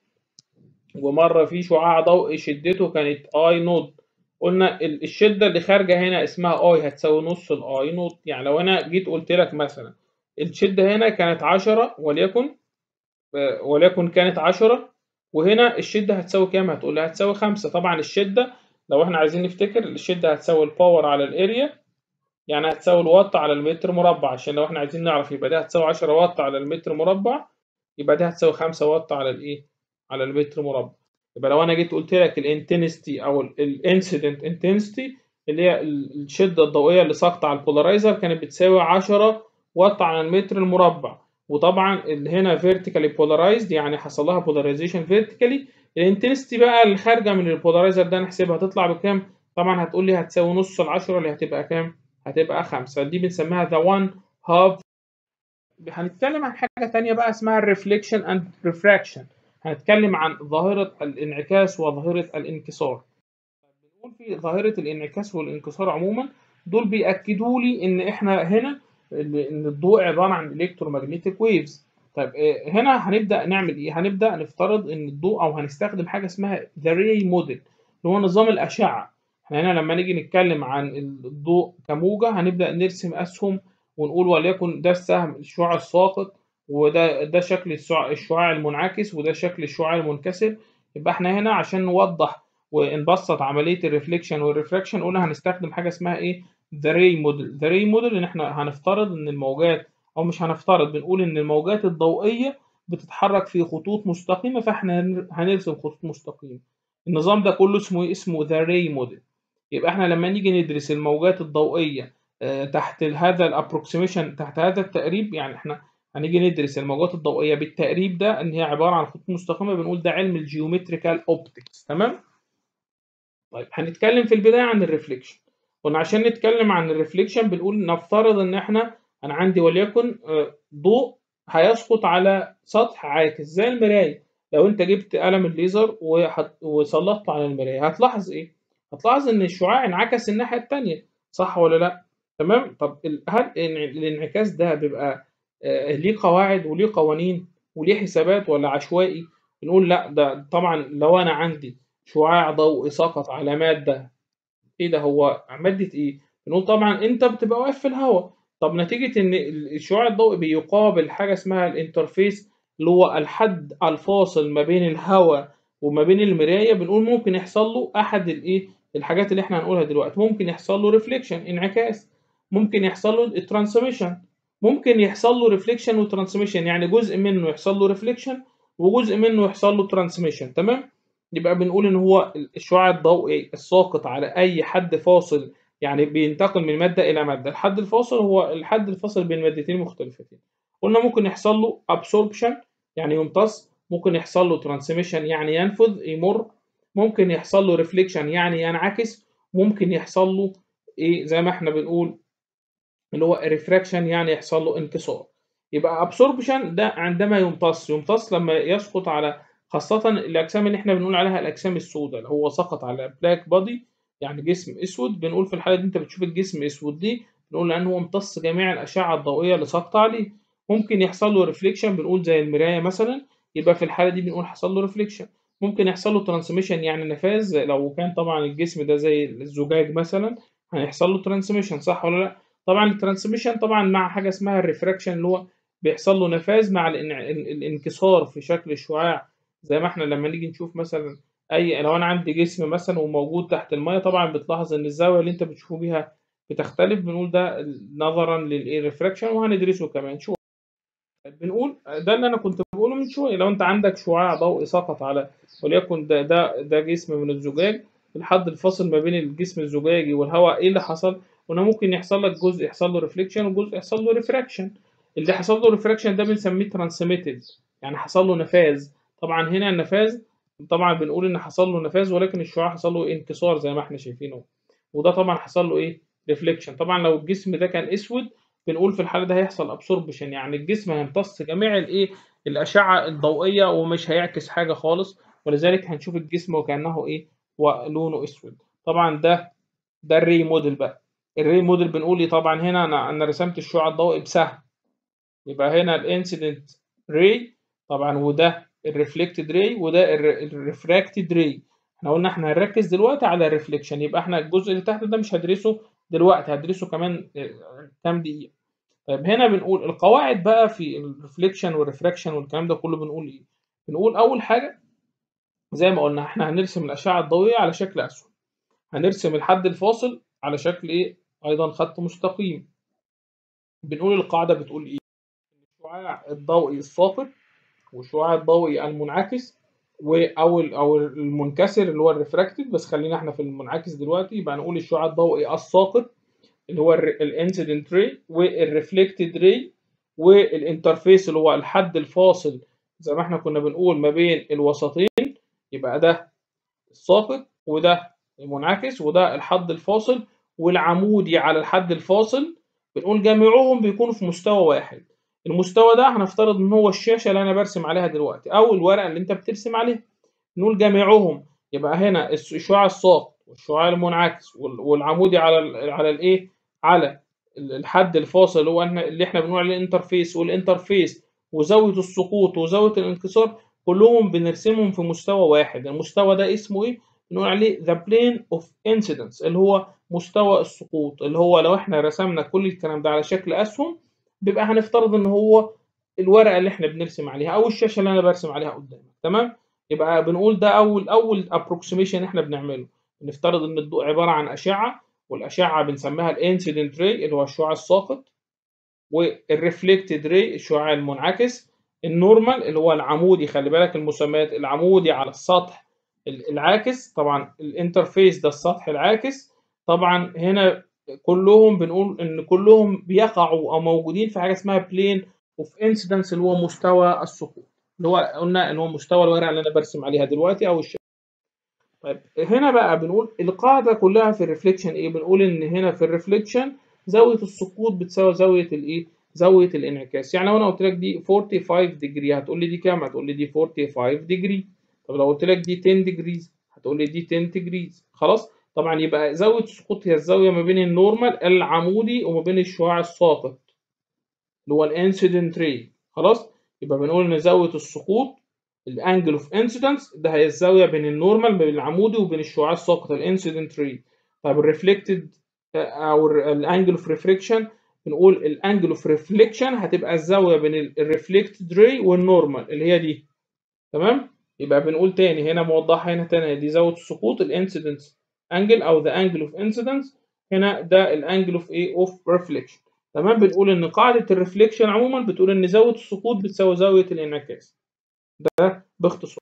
ومره في شعاع ضوئي شدته كانت اي نود، قلنا ال- الشده اللي خارجه هنا اسمها اي هتساوي نص الاي نود. يعني لو انا جيت قلت لك مثلا الشده هنا كانت عشرة وليكن وليكن كانت عشرة، وهنا الشدة هتساوي كام؟ هتقول لي هتساوي خمسة. طبعا الشدة لو احنا عايزين نفتكر الشدة هتساوي الباور على الاريا، يعني هتساوي الوات على المتر مربع. عشان لو احنا عايزين نعرف يبقى دي هتساوي عشرة وات على المتر مربع، يبقى دي هتساوي خمسة وات على الايه على المتر مربع. يبقى لو انا جيت قلت لك الانتنستي او الانسيدنت انتنستي اللي هي الشدة الضوئية اللي ساقطة على البولارايزر كانت بتساوي عشرة وات على المتر المربع. وطبعا اللي هنا فيرتيكالي بولارايزد يعني حصل لها بولاريزيشن فيرتيكالي. الانتنستي بقى اللي خارجه من البولارايزر ده نحسبها تطلع بكام؟ طبعا هتقول لي هتساوي نص العشرة اللي هتبقى كام؟ هتبقى خمسة. دي بنسميها ذا وان هاف. هنتكلم عن حاجة تانية بقى اسمها الريفليكشن اند ريفراكشن. هنتكلم عن ظاهرة الانعكاس وظاهرة الانكسار. بنقول في ظاهرة الانعكاس والانكسار عموما دول بيأكدوا لي ان احنا هنا ان الضوء عبارة عن الكترومagnetic ويفز. طيب هنا هنبدأ نعمل ايه؟ هنبدأ نفترض ان الضوء او هنستخدم حاجة اسمها the ray model اللي هو نظام الأشعة. احنا هنا لما نيجي نتكلم عن الضوء كموجة هنبدأ نرسم أسهم ونقول وليكن ده السهم الشعاع الساقط، وده ده شكل الشعاع الشعاع المنعكس، وده شكل الشعاع المنكسر. يبقى احنا هنا عشان نوضح ونبسط عمليه الريفليكشن والريفراكشن قلنا هنستخدم حاجه اسمها ايه؟ ذا راي موديل. ذا راي موديل ان احنا هنفترض ان الموجات، او مش هنفترض، بنقول ان الموجات الضوئيه بتتحرك في خطوط مستقيمه، فاحنا هنرسم خطوط مستقيمه. النظام ده كله اسمه ايه؟ اسمه ذا راي موديل. يبقى احنا لما نيجي ندرس الموجات الضوئيه آه، تحت هذا الابروكسيميشن، تحت هذا التقريب، يعني احنا هنيجي ندرس الموجات الضوئيه بالتقريب ده ان هي عباره عن خطوط مستقيمه، بنقول ده علم الجيومتريكال اوبتكس. تمام. طيب هنتكلم في البدايه عن الريفليكشن. قلنا عشان نتكلم عن الريفليكشن بنقول نفترض ان احنا انا عندي وليكن آه، ضوء هيسقط على سطح عاكس زي المرايه. لو انت جبت قلم الليزر وحط- وسلطته على المرايه هتلاحظ ايه؟ هتلاحظ ان الشعاع انعكس الناحيه التانيه، صح ولا لا؟ تمام. طب ال- هل الانع- الانعكاس ده بيبقى آه، ليه قواعد وليه قوانين وليه حسابات ولا عشوائي؟ بنقول لا، ده طبعا لو انا عندي شعاع ضوئي سقط على مادة، ايه ده؟ هو مادة ايه؟ بنقول طبعا انت بتبقى واقف في الهواء. طب نتيجة ان الشعاع الضوئي بيقابل حاجة اسمها الانترفيس، اللي هو الحد الفاصل ما بين الهواء وما بين المراية، بنقول ممكن يحصل له احد الايه الحاجات اللي احنا هنقولها دلوقتي. ممكن يحصل له ريفليكشن، انعكاس. ممكن يحصل له الترانسميشن. ممكن يحصل له ريفليكشن وترانسميشن، يعني جزء منه يحصل له ريفليكشن وجزء منه يحصل له ترانسميشن. تمام. يبقى بنقول ان هو الشعاع الضوئي الساقط على اي حد فاصل، يعني بينتقل من ماده الى ماده. الحد الفاصل هو الحد الفاصل بين مادتين مختلفتين. قلنا ممكن يحصل له ابسوربشن يعني يمتص، ممكن يحصل له ترانسميشن يعني ينفذ يمر، ممكن يحصل له ريفليكشن يعني ينعكس، ممكن يحصل له ايه زي ما احنا بنقول اللي هو ريفراكشن يعني يحصل له انكسار. يبقى ابسوربشن ده عندما يمتص، يمتص لما يسقط على، خاصة الأجسام اللي احنا بنقول عليها الأجسام السوداء، اللي هو سقط على بلاك بودي يعني جسم أسود. بنقول في الحالة دي أنت بتشوف الجسم أسود دي، بنقول لأنه هو امتص جميع الأشعة الضوئية اللي ساقطة عليه. ممكن يحصل له ريفليكشن، بنقول زي المراية مثلا، يبقى في الحالة دي بنقول حصل له ريفليكشن. ممكن يحصل له ترانسميشن يعني نفاذ، لو كان طبعا الجسم ده زي الزجاج مثلا هيحصل له ترانسميشن، صح ولا لا؟ طبعا الترانسميشن طبعا مع حاجه اسمها الريفراكشن، اللي هو بيحصل له نفاذ مع الانع- ال- الانكسار في شكل الشعاع. زي ما احنا لما نيجي نشوف مثلا اي، لو انا عندي جسم مثلا وموجود تحت الميه، طبعا بتلاحظ ان الزاويه اللي انت بتشوفه بيها بتختلف. بنقول ده نظرا للريفراكشن، وهندرسه كمان شويه. بنقول ده اللي انا كنت بقوله من شويه. لو انت عندك شعاع ضوئي سقط على، وليكن ده ده ده جسم من الزجاج، الحد الفاصل ما بين الجسم الزجاجي والهواء، ايه اللي حصل؟ هنا ممكن يحصل لك جزء يحصل له ريفليكشن وجزء يحصل له ريفراكشن. اللي حصل له ريفراكشن ده بنسميه ترانسميتد، يعني حصل له نفاذ. طبعا هنا النفاذ، طبعا بنقول ان حصل له نفاذ، ولكن الشعاع حصل له انكسار زي ما احنا شايفينه. وده طبعا حصل له ايه؟ ريفليكشن. طبعا لو الجسم ده كان اسود، بنقول في الحالة ده هيحصل ابسوربشن، يعني الجسم هيمتص جميع الايه الأشعة الضوئية ومش هيعكس حاجة خالص، ولذلك هنشوف الجسم وكأنه ايه؟ ولونه اسود. طبعا ده ده الري موديل بقى. الري موديل بنقول ايه؟ طبعا هنا انا انا رسمت الشعاع الضوئي بسهم، يبقى هنا الانسيدنت ري طبعا، وده الريفلكتد ري، وده الريفراكتد ري. احنا قلنا احنا هنركز دلوقتي على الريفليكشن، يبقى احنا الجزء اللي تحت ده مش هدرسه دلوقتي، هدرسه كمان آه، كام دقيقة. طيب هنا بنقول القواعد بقى في الريفليكشن والريفراكشن والكلام ده كله. بنقول ايه؟ بنقول اول حاجه زي ما قلنا احنا هنرسم الاشعه الضوئيه على شكل اسود، هنرسم الحد الفاصل على شكل ايه؟ ايضا خط مستقيم. بنقول القاعده بتقول ايه؟ الشعاع الضوئي الساقط والشعاع الضوئي المنعكس و او ال- او المنكسر اللي هو الريفراكتد، بس خلينا احنا في المنعكس دلوقتي. يبقى نقول الشعاع الضوئي الساقط اللي هو الانسيدنت ري، والريفلكتد ري، والانترفيس اللي هو الحد الفاصل زي ما احنا كنا بنقول ما بين الوسطين. يبقى ده الساقط وده المنعكس وده الحد الفاصل، والعمودي على الحد الفاصل بنقول جميعهم بيكونوا في مستوى واحد. المستوى ده هنفترض ان هو الشاشه اللي انا برسم عليها دلوقتي او الورقه اللي انت بترسم عليها. نقول جميعهم، يبقى هنا الشعاع الساقط والشعاع المنعكس والعمودي على ال على الايه على الحد الفاصل اللي هو اللي احنا بنقول عليه الانترفيس، والانترفيس وزاويه السقوط وزاويه الانكسار كلهم بنرسمهم في مستوى واحد. المستوى ده اسمه ايه؟ بنقول عليه the plane of incidence، اللي هو مستوى السقوط. اللي هو لو احنا رسمنا كل الكلام ده على شكل اسهم، بيبقى هنفترض ان هو الورقه اللي احنا بنرسم عليها او الشاشه اللي انا برسم عليها قدامك. تمام. يبقى بنقول ده اول اول ابروكسيميشن احنا بنعمله. بنفترض ان الضوء عباره عن اشعه، والاشعه بنسميها الانسيدنت راي اللي هو الشعاع الساقط، والريفلكتد راي الشعاع المنعكس، النورمال اللي هو العمودي. خلي بالك المسميات، العمودي على السطح العاكس، طبعا الانترفيس ده السطح العاكس. طبعا هنا كلهم بنقول ان كلهم بيقعوا او موجودين في حاجه اسمها بلين اوف انسيدنس اللي هو مستوى السقوط، اللي هو قلنا اللي هو مستوى الورقه اللي انا برسم عليها دلوقتي او الشكل. طيب هنا بقى بنقول القاعده كلها في الريفليكشن ايه؟ بنقول ان هنا في الريفليكشن زاويه السقوط بتساوي زاويه الايه؟ زاويه الانعكاس. يعني لو انا قلت لك دي خمسة وأربعين ديجري هتقول لي دي كام؟ هتقول لي دي خمسة وأربعين ديجري. طب لو قلت لك دي عشرة ديجريز هتقول لي دي عشرة ديجريز. خلاص. طبعا يبقى زاويه السقوط هي الزاويه ما بين النورمال العمودي وما بين الشعاع الساقط اللي هو الانسيدنت راي. خلاص. يبقى بنقول ان زاويه السقوط الانجل اوف انسيدنس ده هي الزاويه بين النورمال بين العمودي وبين الشعاع الساقط الانسيدنت راي. طيب الريفلكتد او الانجل اوف ريفليكشن بنقول الانجل اوف ريفليكشن هتبقى الزاويه بين الريفلكتد راي والنورمال اللي هي دي. تمام. يبقى بنقول تاني هنا موضحه هنا تاني، دي زاويه السقوط الانسيدنت انجل او ذا انجل اوف انسيدنس، هنا ده الانجل اوف ايه؟ اوف ريفليكشن. تمام. بنقول ان قاعده الريفليكشن عموما بتقول ان زاويه السقوط بتساوي زاويه الانعكاس، ده باختصار.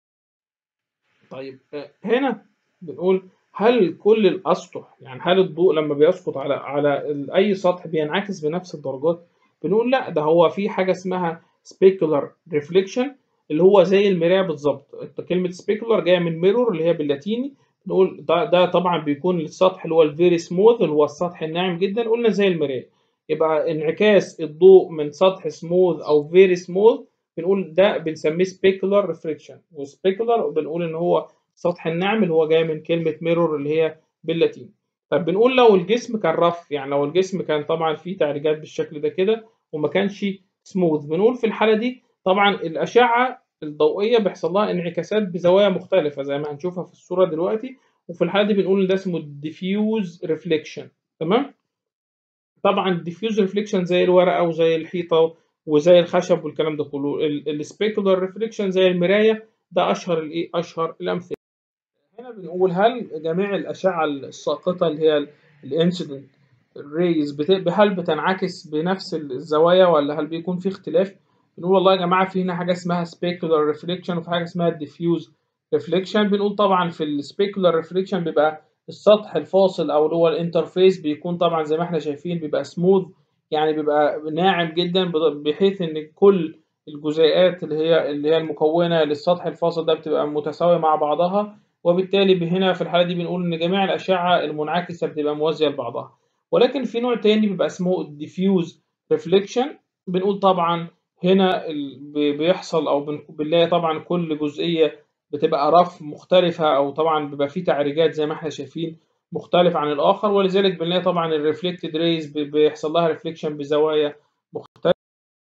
طيب هنا بنقول هل كل الاسطح، يعني هل الضوء لما بيسقط على على اي سطح بينعكس بنفس الدرجات؟ بنقول لا، ده هو في حاجه اسمها سبيكولار ريفليكشن اللي هو زي المرايه بالظبط. كلمه سبيكولار جايه من ميرور اللي هي باللاتيني. نقول ده, ده طبعا بيكون السطح اللي هو الفيري سموث اللي هو السطح الناعم جدا، قلنا زي المرايه. يبقى انعكاس الضوء من سطح سموث او فيري سموث بنقول ده بنسميه سبيكولار ريفليكشن. وسبيكولار بنقول ان هو السطح الناعم اللي هو جاي من كلمه ميرور اللي هي باللاتيني. طب بنقول لو الجسم كان رف، يعني لو الجسم كان طبعا فيه تعريجات بالشكل ده كده وما كانش سموث، بنقول في الحاله دي طبعا الاشعه الضوئيه بيحصل لها انعكاسات بزوايا مختلفه زي ما هنشوفها في الصوره دلوقتي، وفي الحاله دي بنقول ان ده اسمه الديفيوز ريفليكشن. تمام. طبعا الديفيوز ريفليكشن زي الورقه وزي الحيطه وزي الخشب والكلام ده كله. السبيكولار ريفليكشن زي المرايه، ده اشهر الايه؟ اشهر الامثله. هنا بنقول هل جميع الاشعه الساقطه اللي هي الانسيدنت ريز هل بتنعكس بنفس الزوايا ولا هل بيكون في اختلاف؟ بنقول والله يا جماعه في هنا حاجه اسمها سبيكولار ريفليكشن وفي حاجه اسمها الديفيوز ريفليكشن. بنقول طبعا في السبيكولار ريفليكشن بيبقى السطح الفاصل او اللي هو الانترفيس بيكون طبعا زي ما احنا شايفين بيبقى سموث، يعني بيبقى ناعم جدا بحيث ان كل الجزيئات اللي هي اللي هي المكونه للسطح الفاصل ده بتبقى متساويه مع بعضها، وبالتالي هنا في الحاله دي بنقول ان جميع الاشعه المنعكسه بتبقى موازيه لبعضها. ولكن في نوع تاني بيبقى اسمه الديفيوز ريفليكشن. بنقول طبعا هنا بيحصل او بنلاقي طبعا كل جزئيه بتبقى رف مختلفه، او طبعا بيبقى في تعريجات زي ما احنا شايفين مختلف عن الاخر، ولذلك بنلاقي طبعا الريفلكتد ريز بيحصل لها ريفليكشن بزوايا مختلفه.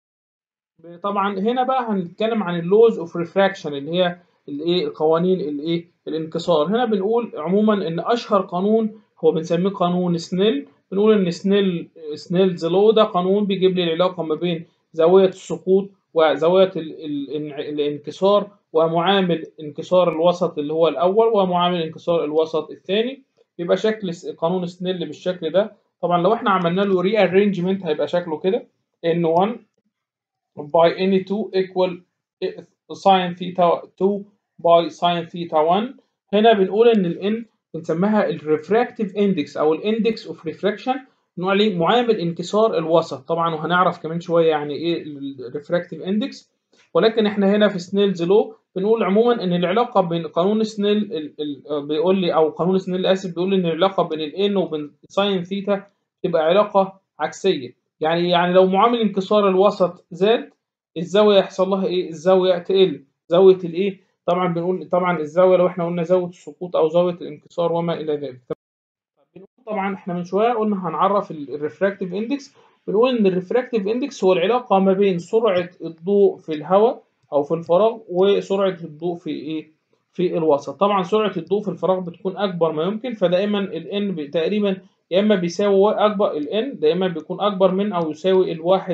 طبعا هنا بقى هنتكلم عن اللوز اوف ريفراكشن اللي هي الايه؟ قوانين الايه؟ الانكسار. هنا بنقول عموما ان اشهر قانون هو بنسميه قانون سنيل. بنقول ان سنيل سنيلز لو ده قانون بيجيب لي العلاقه ما بين زاويه السقوط وزاويه ال ال الانكسار ومعامل انكسار الوسط اللي هو الاول ومعامل انكسار الوسط الثاني. بيبقى شكل قانون سنيل بالشكل ده. طبعا لو احنا عملنا له ري ارينجمنت هيبقى شكله كده ان واحد by n two equal sin theta two by sin theta one. هنا بنقول ان ال n بنسميها الريفراكتيف اندكس او الاندكس اوف ريفراكشن، بنقول عليه معامل انكسار الوسط طبعا، وهنعرف كمان شويه يعني ايه الريفراكتيف اندكس. ولكن احنا هنا في سنيلز لو بنقول عموما ان العلاقه بين قانون سنيل ال ال بيقول لي او قانون سنيل اسف بيقول لي ان العلاقه بين ال n وبين ساين ثيتا تبقى علاقه عكسيه. يعني يعني لو معامل انكسار الوسط زاد الزاويه يحصل لها ايه؟ الزاويه تقل. زاويه الايه؟ طبعا بنقول طبعا الزاويه لو احنا قلنا زاويه السقوط او زاويه الانكسار وما الى ذلك. بنقول طبعا احنا من شويه قلنا هنعرف الريفراكتيف اندكس. بنقول ان الريفراكتيف اندكس هو العلاقه ما بين سرعه الضوء في الهواء او في الفراغ وسرعه الضوء في ايه؟ في الوسط. طبعا سرعه الضوء في الفراغ بتكون اكبر ما يمكن، فدائما ال n تقريبا يا اما بيساوي اكبر ال n دائما بيكون اكبر من او يساوي الواحد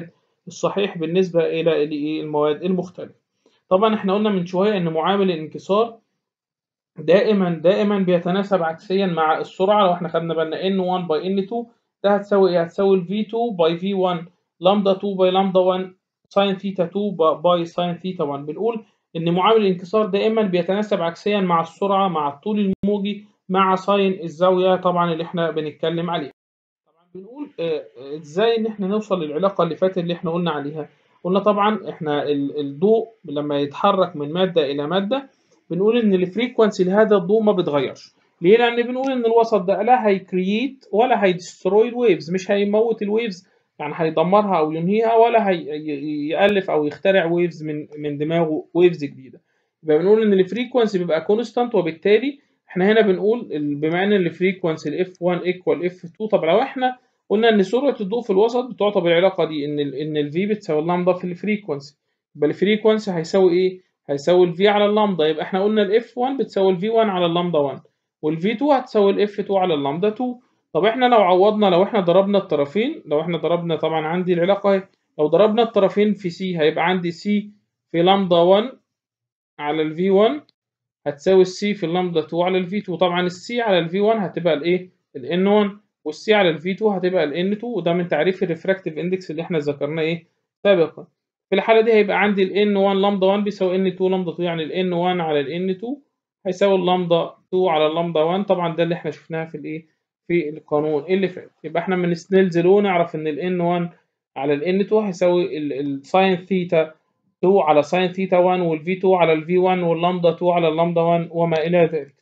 الصحيح بالنسبة إلى المواد المختلفة. طبعًا إحنا قلنا من شوية إن معامل الانكسار دائمًا، دائمًا بيتناسب عكسيًا مع السرعة. لو إحنا خدنا بالنا إن واحد باي إن اتنين ده هتساوي إيه؟ هتساوي الفي اتنين باي في واحد لامدا اتنين باي لامدا واحد ساين ثيتا اتنين باي ساين ثيتا واحد. بنقول إن معامل الانكسار دائمًا بيتناسب عكسيًا مع السرعة، مع الطول الموجي، مع ساين الزاوية طبعًا اللي إحنا بنتكلم عليها. طبعًا بنقول آآ إزاي إن إحنا نوصل للعلاقة اللي فاتت اللي إحنا قلنا عليها. قلنا طبعًا إحنا ال الضوء لمّا يتحرك من مادة إلى مادة بنقول إن الfrequency لهذا الضوء ما بيتغيرش. ليه؟ لأن بنقول إن الوسط ده لا هيcreate ولا هيdestroy الwaves، مش هيموت الwaves يعني هيدمرها أو ينهيها، ولا هي ي يألف أو يخترع waves من من دماغه waves جديدة. يبقى بنقول إن الfrequency بيبقى constant، وبالتالي إحنا هنا بنقول ال بما إن الfrequency الإف واحد equal إف اتنين. طب لو إحنا قلنا إن سرعة الضوء في الوسط بتعطى بالعلاقة دي إن ال إن الV بتساوي اللامدا في الفريكونسي، يبقى الفريكونسي هيساوي إيه؟ هيساوي الV على اللامدا. يبقى إحنا قلنا الإف واحد بتساوي الفي واحد على اللامدا واحد، والفي اتنين هتساوي الإف اتنين على اللامدا اتنين. طب إحنا لو عوضنا، لو إحنا ضربنا الطرفين، لو إحنا ضربنا طبعًا عندي العلاقة أهي، لو ضربنا الطرفين في C هيبقى عندي C في لامدا واحد على الفي واحد هتساوي السي في اللامدا اتنين على الفي اتنين. طبعا السي على الفي واحد هتبقى الايه؟ الان واحد، والسي على الفي اتنين هتبقى الان اتنين، وده من تعريف الريفراكتيف اندكس اللي احنا ذكرناه ايه سابقا. في الحاله دي هيبقى عندي الان واحد لامدا واحد بيساوي ان اتنين لامدا اتنين، يعني الان واحد على الان اتنين هيساوي اللامدا اتنين على اللامدا واحد. طبعا ده اللي احنا شفناها في الايه؟ في القانون اللي فات. يبقى احنا من سنيلز لو نعرف ان الان واحد على الان اتنين هيساوي الساين ثيتا اتنين على ساين ثيتا واحد، والفي اتنين على الفي واحد، واللامدا اتنين على اللامدا واحد، وما إلى ذلك.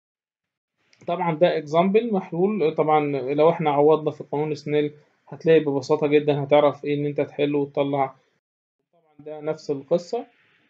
طبعا ده اكزامبل محلول. طبعا لو احنا عوضنا في قانون سنيل هتلاقي ببساطة جدا هتعرف ايه ان انت تحله وتطلع. طبعا ده نفس القصة،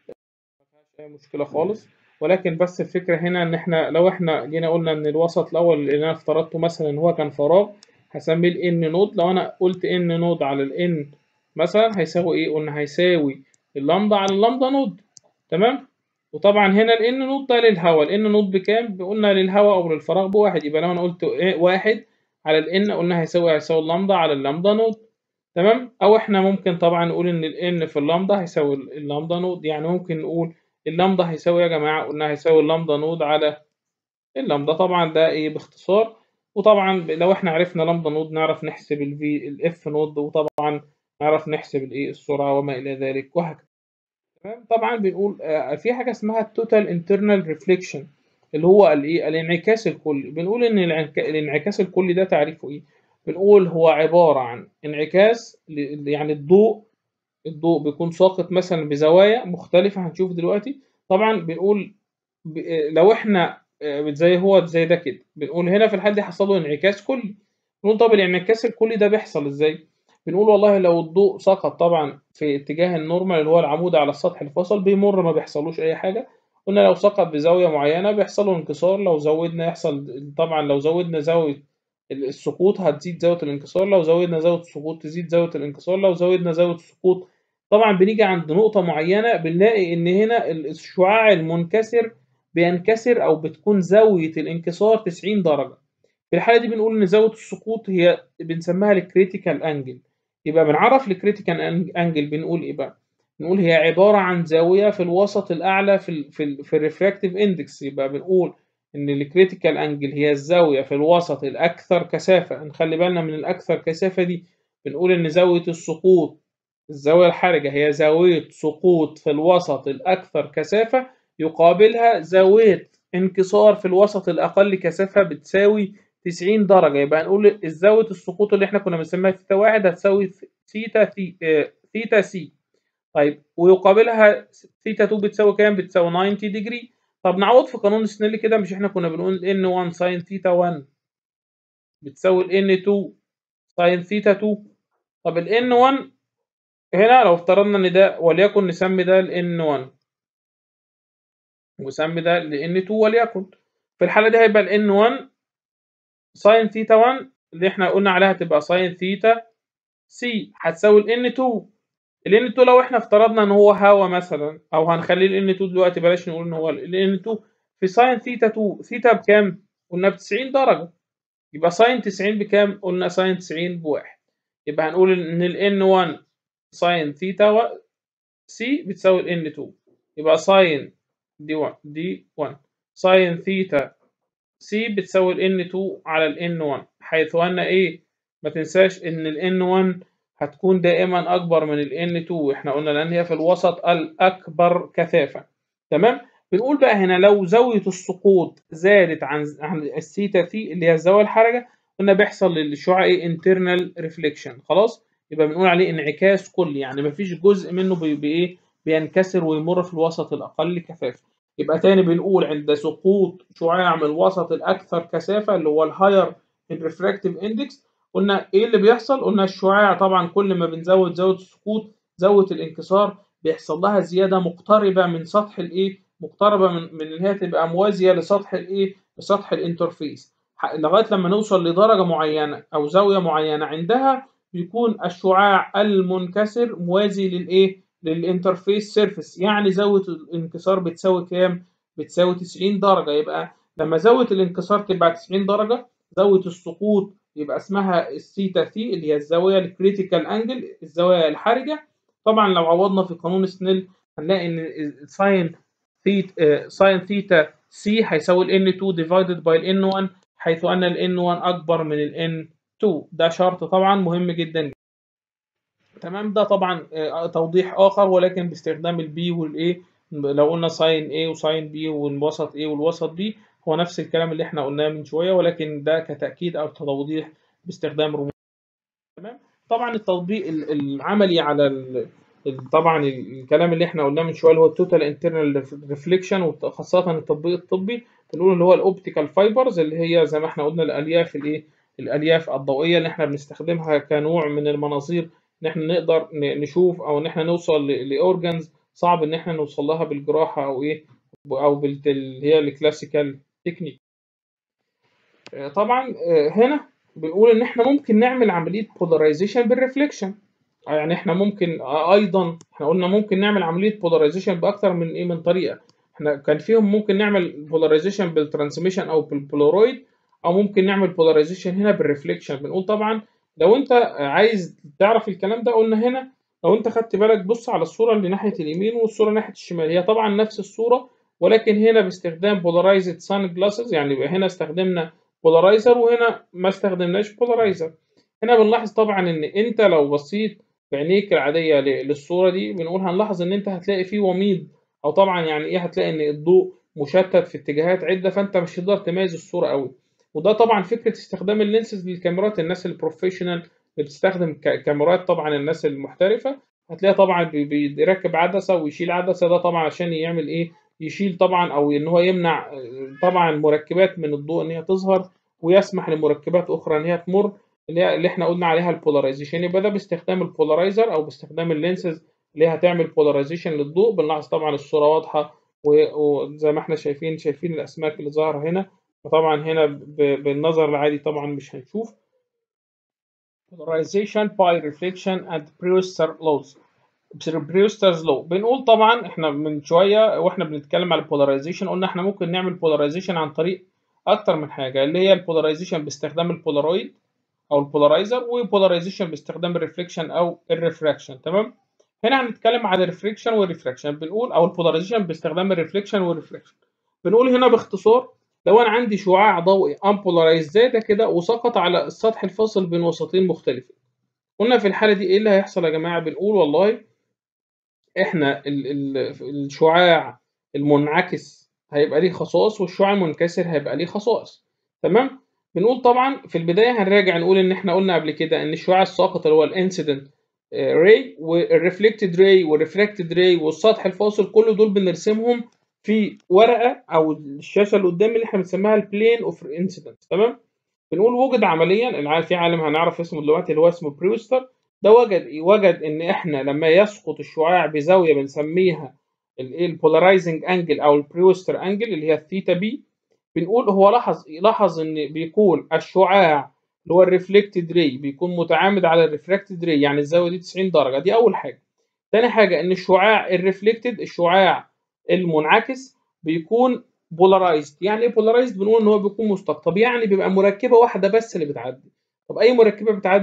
مفيهاش اي مشكلة خالص. ولكن بس الفكرة هنا ان احنا لو احنا جينا قلنا ان الوسط الاول اللي انا افترضته مثلا ان هو كان فراغ هسميه الان نود. لو انا قلت ان نود على الان مثلا هيساوي ايه؟ قلنا هيساوي اللامدا على اللامدا نود، تمام. وطبعا هنا الان نود ده للهواء، الان نود بكام؟ قلنا للهواء او للفراغ بواحد. يبقى لو انا قلت إيه واحد على الان قلنا هيساوي هيساوي اللامدا على اللامدا نود، تمام. او احنا ممكن طبعا نقول ان الان في اللامدا هيساوي اللامدا نود. يعني ممكن نقول اللامدا هيساوي يا جماعه، قلنا هيساوي اللامدا نود على اللامدا. طبعا ده ايه باختصار. وطبعا لو احنا عرفنا لامدا نود نعرف نحسب الفي الاف نود، وطبعا نعرف نحسب الايه السرعه وما الى ذلك وهكذا، تمام. طبعا بنقول آه في حاجه اسمها التوتال انترنال ريفليكشن اللي هو الايه الانعكاس الكلي. بنقول ان الانعكاس الكلي ده تعريفه ايه؟ بنقول هو عباره عن انعكاس يعني الضوء الضوء بيكون ساقط مثلا بزوايا مختلفة هنشوف دلوقتي. طبعا بنقول ب... لو احنا زي هو زي ده كده بنقول هنا في الحالة دي حصل له انعكاس كلي. بنقول طب الانعكاس الكلي ده بيحصل ازاي؟ بنقول والله لو الضوء سقط طبعا في اتجاه النورمال اللي هو العمود على السطح الفصل بيمر ما بيحصلوش اي حاجة. قلنا لو سقط بزاوية معينة بيحصل له انكسار، لو زودنا يحصل طبعا لو زودنا زاوية السقوط هتزيد زاوية الانكسار، لو زودنا زاوية السقوط تزيد زاوية الانكسار، لو زودنا زاوية السقوط طبعا بنيجي عند نقطة معينة بنلاقي إن هنا الشعاع المنكسر بينكسر أو بتكون زاوية الانكسار تسعين درجة. في الحالة دي بنقول إن زاوية السقوط هي بنسميها الكريتيكال أنجل. يبقى بنعرف الكريتيكال أنجل بنقول إيه بقى؟ بنقول هي عبارة عن زاوية في الوسط الأعلى في ال في ال في الريفراكتيف إندكس. يبقى بنقول إن الكريتيكال أنجل هي الزاوية في الوسط الأكثر كثافة. نخلي بالنا من الأكثر كثافة دي. بنقول إن زاوية السقوط الزاوية الحرجة هي زاوية سقوط في الوسط الأكثر كثافة، يقابلها زاوية انكسار في الوسط الأقل كثافة بتساوي تسعين درجة. يبقى نقول زاوية السقوط اللي احنا كنا بنسميها ثيتا واحد هتساوي ثيتا ثي اه ثيتا سي. طيب ويقابلها ثيتا اتنين بتساوي كام؟ بتساوي تسعين ديجري. طب نعوض في قانون سنيل كده، مش احنا كنا بنقول ان واحد ساين ثيتا واحد بتساوي ان اتنين ساين ثيتا اتنين. طب الان واحد هنا لو افترضنا ان ده وليكن نسمي ده ل ان واحد وسمي ده ل ان اتنين وليكن. في الحالة دي هيبقى ال ان واحد ساين ثيتا واحد اللي احنا قلنا عليها تبقى ساين ثيتا سي هتساوي ال ان اتنين. ال ان اتنين لو احنا افترضنا ان هو هوا مثلا، او هنخليه ال ان اتنين دلوقتي بلاش نقول ان هو ال ان اتنين في ساين ثيتا اتنين، ثيتا بكام؟ قلنا ب تسعين درجة. يبقى ساين تسعين بكام؟ قلنا ساين تسعين بواحد. يبقى هنقول ان ال ان واحد ساين ثيتا سي بتساوي ال إن اتنين، يبقى ساين دي واحد دي واحد ساين ثيتا سي بتساوي ال إن اتنين على ال إن واحد، حيث أن إيه؟ ما تنساش إن ال إن واحد هتكون دائما أكبر من ال إن اتنين، إحنا قلنا لأن هي في الوسط الأكبر كثافة. تمام؟ بنقول بقى هنا لو زاوية السقوط زادت عن عن الثيتا ثي اللي هي الزاوية الحرجة، قلنا بيحصل للشعاع إيه؟ internal reflection، خلاص؟ يبقى بنقول عليه انعكاس كلي، يعني مفيش جزء منه بإيه؟ بينكسر ويمر في الوسط الأقل كثافة. يبقى تاني بنقول عند سقوط شعاع من الوسط الأكثر كثافة اللي هو الهاير ريفراكتيف اندكس، قلنا إيه اللي بيحصل؟ قلنا الشعاع طبعا كل ما بنزود زاوية السقوط زاوية الانكسار بيحصل لها زيادة مقتربة من سطح الإيه؟ مقتربة من من إن هي تبقى موازية لسطح الإيه؟ لسطح الانترفيس، لغاية لما نوصل لدرجة معينة أو زاوية معينة عندها بيكون الشعاع المنكسر موازي للإيه؟ للانترفيس سيرفيس، يعني زاوية الانكسار بتساوي كام؟ بتساوي تسعين درجة. يبقى لما زاوية الانكسار تبقى تسعين درجة، زاوية السقوط يبقى اسمها الثيتا ثي اللي هي الزاوية الكريتيكال انجل، الزاوية الحرجة. طبعا لو عوضنا في قانون سنيل هنلاقي ان ساين ثيتا ساين ثيتا سي هيساوي ال إن اتنين divided by ال إن واحد، حيث ان ال إن واحد اكبر من ال إن اتنين. ده شرط طبعا مهم جدا. تمام؟ ده طبعا توضيح اخر ولكن باستخدام البي والايه. لو قلنا ساين A وساين B والوسط A والوسط B هو نفس الكلام اللي احنا قلناه من شويه، ولكن ده كتاكيد او توضيح باستخدام رموز. تمام؟ طبعا التطبيق العملي على طبعا الكلام اللي احنا قلناه من شويه اللي هو التوتال انترنال ريفليكشن، وخاصه التطبيق الطبي بنقول اللي هو الاوبتيكال فايبرز، اللي هي زي ما احنا قلنا الالياف الايه الالياف الضوئيه اللي احنا بنستخدمها كنوع من المناظير ان احنا نقدر نشوف او ان احنا نوصل لاورجنز صعب ان احنا نوصل لها بالجراحه او ايه او اللي هي الكلاسيكال تكنيك. طبعا هنا بنقول ان احنا ممكن نعمل عمليه بولاريزيشن بالريفليكشن، يعني احنا ممكن ايضا احنا قلنا ممكن نعمل عمليه بولاريزيشن باكثر من ايه من طريقه. احنا كان فيهم ممكن نعمل بولاريزيشن بالترانسميشن او بالبولورويد، او ممكن نعمل بولاريزيشن هنا بالريفليكشن. بنقول طبعا لو انت عايز تعرف الكلام ده قلنا هنا لو انت خدت بالك بص على الصوره اللي ناحيه اليمين والصوره ناحيه الشمال، هي طبعا نفس الصوره ولكن هنا باستخدام بولارايزد سان جلاسز، يعني يبقى هنا استخدمنا بولارايزر وهنا ما استخدمناش بولارايزر. هنا بنلاحظ طبعا ان انت لو بصيت بعينيك العاديه للصوره دي بنقول هنلاحظ ان انت هتلاقي فيه وميض، او طبعا يعني ايه هتلاقي ان الضوء مشتت في اتجاهات عده فانت مش هتقدر تميز الصوره قوي. وده طبعا فكره استخدام اللينسز للكاميرات، الناس البروفيشنال اللي بتستخدم كاميرات طبعا الناس المحترفه هتلاقي طبعا بيركب عدسه ويشيل عدسه، ده طبعا عشان يعمل ايه يشيل طبعا او ان هو يمنع طبعا مركبات من الضوء ان هي تظهر ويسمح لمركبات اخرى ان هي تمر، اللي, اللي احنا قلنا عليها البولاريزيشن. يبقى ده باستخدام البولارايزر او باستخدام اللينسز اللي هي هتعمل بولاريزيشن للضوء. بنلاحظ طبعا الصوره واضحه وزي ما احنا شايفين شايفين الاسماك اللي ظاهره هنا، وطبعا هنا بالنظر العادي طبعا مش هنشوف. polarization by reflection and Brewster laws. بريوسترز لو بنقول طبعا احنا من شويه واحنا بنتكلم على البولاريزيشن قلنا احنا ممكن نعمل بولاريزيشن عن طريق اكتر من حاجه، اللي هي البولاريزيشن باستخدام البولارويد او البولارايزر، وبولاريزيشن باستخدام الريفليكشن او الريفراكشن. تمام؟ هنا هنتكلم عن الريفليكشن والريفراكشن بنقول او البولاريزيشن باستخدام الريفليكشن والريفراكشن. بنقول هنا باختصار لو انا عندي شعاع ضوئي امبولارايز زي ده كده وسقط على السطح الفاصل بين وسطين مختلفين، قلنا في الحاله دي ايه اللي هيحصل يا جماعه؟ بنقول والله احنا ال ال الشعاع المنعكس هيبقى ليه خصائص والشعاع المنكسر هيبقى ليه خصائص. تمام؟ بنقول طبعا في البدايه هنراجع نقول ان احنا قلنا قبل كده ان الشعاع الساقط اللي هو الانسيدنت راي والريفلكتد راي والريفراكتد راي والسطح الفاصل كل دول بنرسمهم في ورقه او الشاشه اللي قدامي اللي احنا بنسميها البلين اوف انسيدنت. تمام؟ بنقول وجد عمليا في عالم هنعرف اسمه دلوقتي اللي هو اسمه بريوستر، ده وجد وجد ان احنا لما يسقط الشعاع بزاويه بنسميها الايه البولارايزنج انجل او البريوستر انجل اللي هي الثيتا بي، بنقول هو لاحظ لاحظ ان بيكون الشعاع اللي هو الريفلكتد راي بيكون متعامد على الريفراكتد راي، يعني الزاويه دي تسعين درجه. دي اول حاجه. ثاني حاجه ان الشعاع الريفلكتد الشعاع المنعكس بيكون بولارايزد. يعني ايه بولارايزد؟ بنقول ان هو بيكون مستقطب، يعني بيبقى مركبه واحده بس اللي بتعدي. طب اي مركبه بتعدي؟